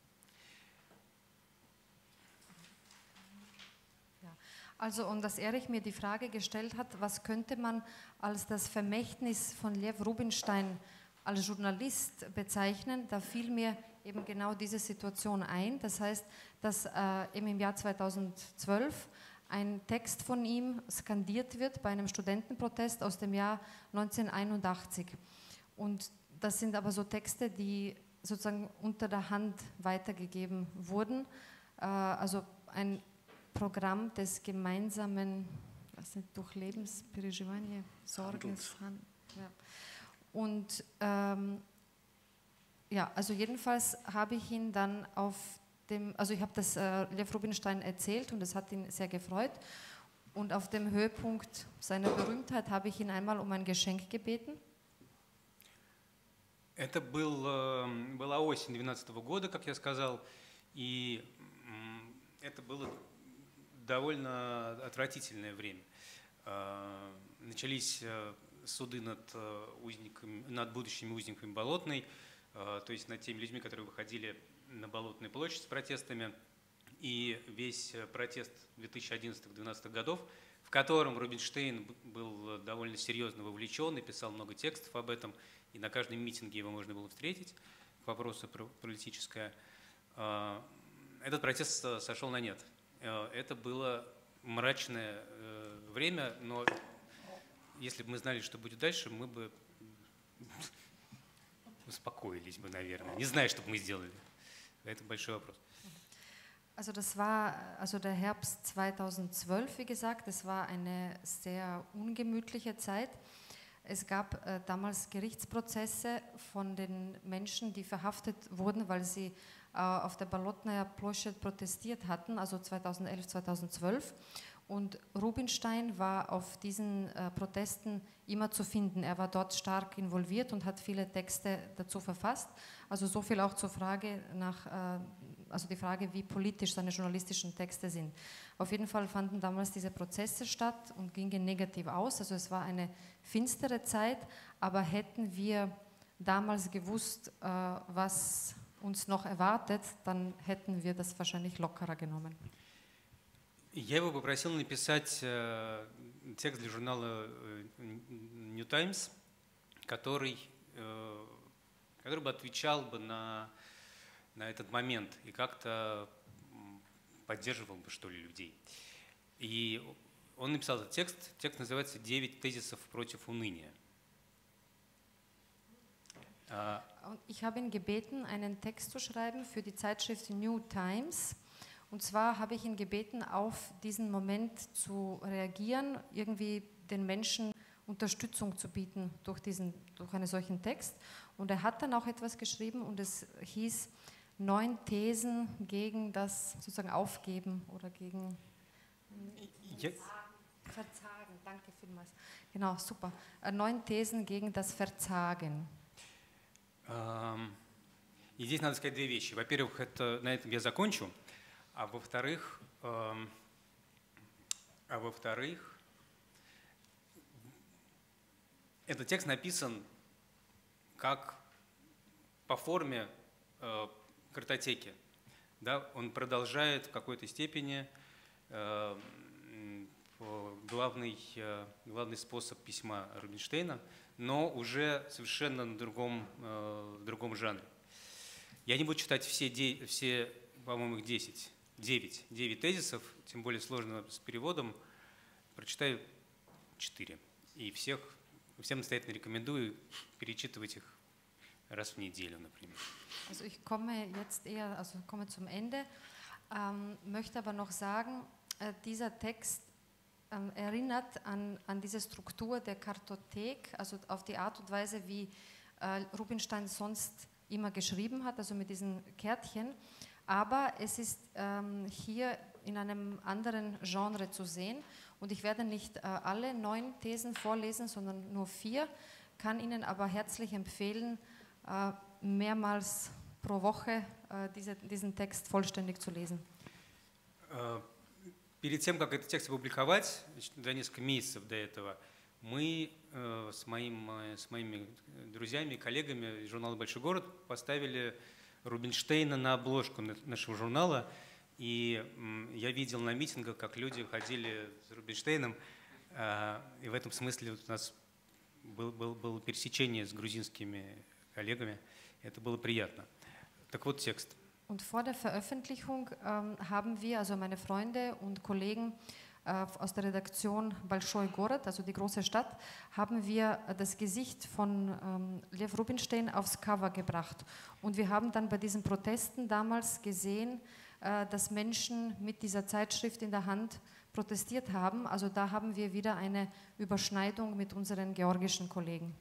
Also, und dass Erich mir die Frage gestellt hat, was könnte man als das Vermächtnis von Lew Rubinstein als Journalist bezeichnen, da fiel mir eben genau diese Situation ein. Das heißt, dass äh, eben im Jahr zweitausendzwölf ein Text von ihm skandiert wird bei einem Studentenprotest aus dem Jahr neunzehnhunderteinundachtzig. Und das sind aber so Texte, die sozusagen unter der Hand weitergegeben wurden. Äh, also ein Programm des gemeinsamen, was nicht, Durchlebens, Переживания, Sorgens. Ja. Und ähm, ja, also jedenfalls habe ich ihn dann auf dem, also ich habe das äh, Lew Rubinstein erzählt, und es hat ihn sehr gefreut. Und auf dem Höhepunkt seiner Berühmtheit habe ich ihn einmal um ein Geschenk gebeten. Это был, была осень двенадцатого года, как я сказал, и это было довольно отвратительное время. Начались суды над, узниками, над будущими узниками Болотной, то есть над теми людьми, которые выходили на Болотную площадь с протестами. и весь протест две тысячи одиннадцатого — две тысячи двенадцатого годов, в котором Рубинштейн был довольно серьезно вовлечен и писал много текстов об этом, и на каждом митинге его можно было встретить, к вопросу про политическое. Этот протест сошел на нет. Это было мрачное время, но если бы мы знали, что будет дальше, мы бы успокоились бы, наверное. Не знаю, что бы мы сделали. Это большой вопрос. Also das war also der Herbst zweitausendzwölf, wie gesagt, es war eine sehr ungemütliche Zeit. Es gab äh, damals Gerichtsprozesse von den Menschen, die verhaftet wurden, weil sie äh, auf der Bolotnaya Ploschet protestiert hatten, also zweitausendelf, zweitausendzwölf. Und Rubinstein war auf diesen äh, Protesten immer zu finden. Er war dort stark involviert und hat viele Texte dazu verfasst. Also so viel auch zur Frage nach, äh, also die Frage, wie politisch seine journalistischen Texte sind. Auf jeden Fall fanden damals diese Prozesse statt und gingen negativ aus. Also es war eine finstere Zeit, aber hätten wir damals gewusst, äh, was uns noch erwartet, dann hätten wir das wahrscheinlich lockerer genommen. Я его попросил написать э, текст для журнала э, New Times, который, э, который бы отвечал бы на, на этот момент и как-то поддерживал бы, что ли, людей. И он написал этот текст. Текст называется «Девять тезисов против уныния». Ich habe ihn gebeten, einen Text zu schreiben für die Zeitschrift New Times. Und zwar habe ich ihn gebeten, auf diesen Moment zu reagieren, irgendwie den Menschen Unterstützung zu bieten durch, diesen, durch einen solchen Text. Und er hat dann auch etwas geschrieben und es hieß neun Thesen gegen das sozusagen Aufgeben oder gegen Ja. Verzagen. Danke vielmals. Genau, super. Neun Thesen gegen das Verzagen. И здесь надо сказать две вещи. Во-первых, это, на этом я закончу. А во-вторых, э, а во-вторых, этот текст написан как по форме э, картотеки. Да? Он продолжает в какой-то степени э, главный, э, главный способ письма Рубинштейна, но уже совершенно на другом, э, в другом жанре. Я не буду читать все, де, все по-моему, их десять. Девять. Девять тезисов, тем более сложно с переводом. Прочитаю четыре. И всех, всем настоятельно рекомендую перечитывать их раз в неделю, например. Also ich komme jetzt eher, also komme zum Ende, ähm, möchte aber noch sagen, äh, dieser Text ähm, erinnert an, an diese Struktur der Kartothek, also auf die Art und Weise, wie äh, Rubinstein sonst immer geschrieben hat, also mit diesen Kärtchen. Aber es ist ähm, hier in einem anderen Genre zu sehen und ich werde nicht äh, alle neun Thesen vorlesen, sondern nur vier, kann Ihnen aber herzlich empfehlen, äh, mehrmals pro Woche äh, diese, diesen Text vollständig zu lesen. Перед тем, как этот текст опубликовать, за несколько месяцев до этого, мы э, с, моим, с моими друзьями и коллегами из журнала «Большой город» поставили Рубинштейна на обложку нашего журнала, и я видел на митингах, как люди ходили с Рубинштейном, и в этом смысле у нас было, было, было пересечение с грузинскими коллегами, это было приятно. Так вот текст. Und vor der Veröffentlichung ähm, haben wir, also meine Freunde und Kollegen äh, aus der Redaktion Большой город, also die große Stadt, haben wir das Gesicht von ähm, Lev Rubinstein aufs Cover gebracht. Und wir haben dann bei diesen Protesten damals gesehen, äh, dass Menschen mit dieser Zeitschrift in der Hand protestiert haben. Also da haben wir wieder eine Überschneidung mit unseren georgischen Kollegen.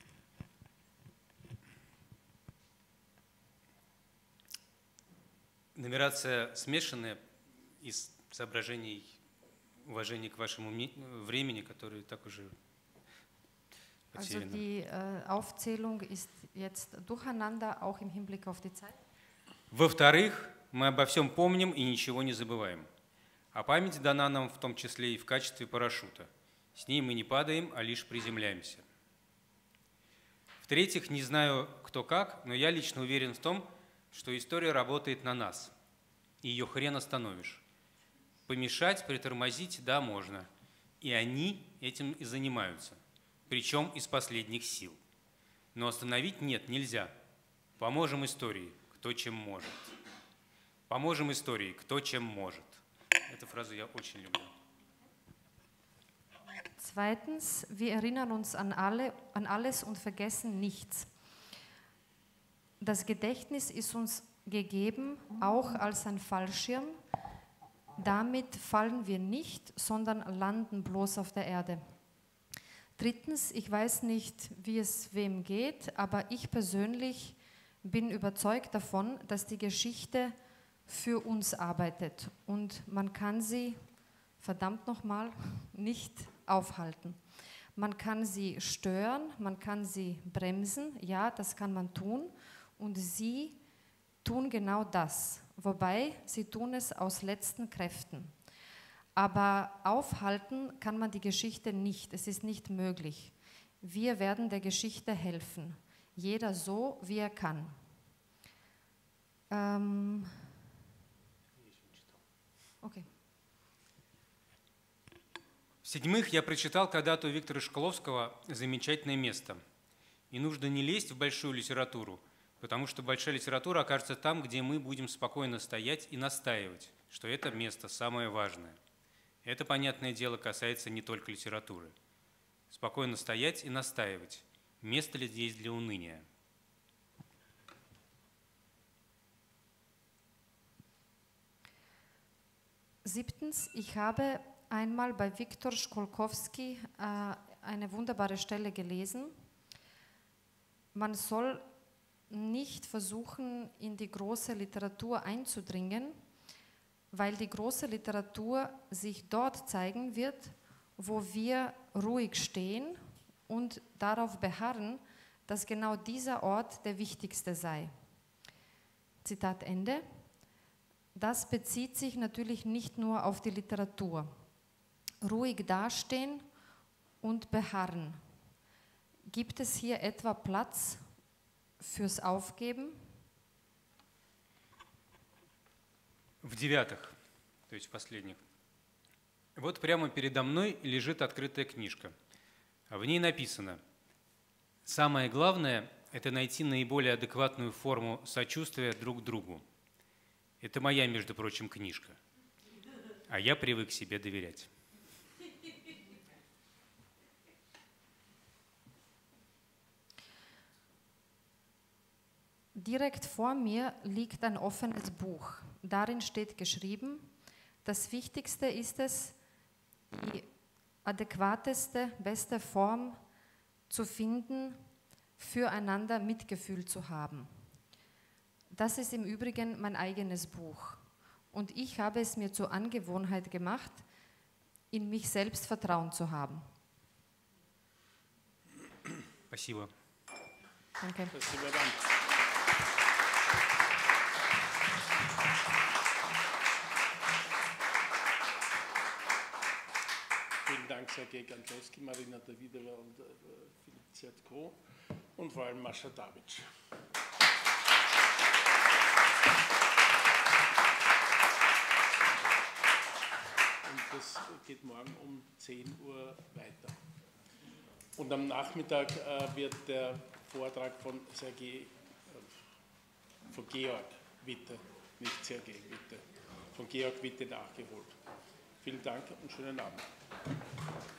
Нумерация смешанная из соображений уважения к вашему времени, которое так уже потеряно. Also die äh, Aufzählung ist jetzt durcheinander, auch im Hinblick auf die Zeit. Во-вторых, мы обо всем помним и ничего не забываем. А память дана нам в том числе и в качестве парашюта. С ней мы не падаем, а лишь приземляемся. В-третьих, не знаю кто как, но я лично уверен в том, что история работает на нас. и ее хрен остановишь. Помешать, притормозить, да, можно. И они этим и занимаются, причем из последних сил. Но остановить нет, нельзя. Поможем истории, кто чем может. Поможем истории, кто чем может. Эту фразу я очень люблю. Zweitens, wir erinnern uns an, alle, an alles und vergessen nichts. Das Gedächtnis ist uns gegeben, auch als ein Fallschirm. Damit fallen wir nicht, sondern landen bloß auf der Erde. Drittens, ich weiß nicht, wie es wem geht, aber ich persönlich bin überzeugt davon, dass die Geschichte für uns arbeitet und man kann sie, verdammt nochmal, nicht aufhalten. Man kann sie stören, man kann sie bremsen, ja, das kann man tun und sie tun genau das, wobei sie tun es aus letzten Kräften. Aber aufhalten kann man die Geschichte nicht, es ist nicht möglich. Wir werden der Geschichte helfen, jeder so, wie er kann. Ähm, okay. В-седьмых, я прочитал когда-то у Виктора Шкловского замечательное место. И нужно не лезть в большую литературу, потому что большая литература окажется там, где мы будем спокойно стоять и настаивать, что это место самое важное. Это, понятное дело, касается не только литературы. Спокойно стоять и настаивать. Место ли здесь для уныния? Siebtens, ich habe einmal bei Viktor Szkolkowski äh, eine wunderbare Stelle gelesen. Man soll nicht versuchen, in die große Literatur einzudringen, weil die große Literatur sich dort zeigen wird, wo wir ruhig stehen und darauf beharren, dass genau dieser Ort der wichtigste sei. Zitat Ende. Das bezieht sich natürlich nicht nur auf die Literatur. Ruhig dastehen und beharren. Gibt es hier etwa Platz fürs Aufgeben? В-девятых, то есть в последних. Вот прямо передо мной лежит открытая книжка. В ней написано: «Самое главное – это найти наиболее адекватную форму сочувствия друг другу». Это моя, между прочим, книжка. А я привык себе доверять. Direkt vor mir liegt ein offenes Buch. Darin steht geschrieben, das Wichtigste ist es, die adäquateste, beste Form zu finden, füreinander Mitgefühl zu haben. Das ist im Übrigen mein eigenes Buch. Und ich habe es mir zur Angewohnheit gemacht, in mich selbst Vertrauen zu haben. Спасибо. Danke. Спасибо вам. Vielen Dank, Sergej Gantlowski, Marina Davidova und äh, Philipp Zertko und vor allem Mascha Davic. Und das geht morgen um zehn Uhr weiter. Und am Nachmittag äh, wird der Vortrag von Sergej, äh, von Georg Witte, nicht Sergej Witte, von Georg Witte nachgeholt. Vielen Dank und schönen Abend.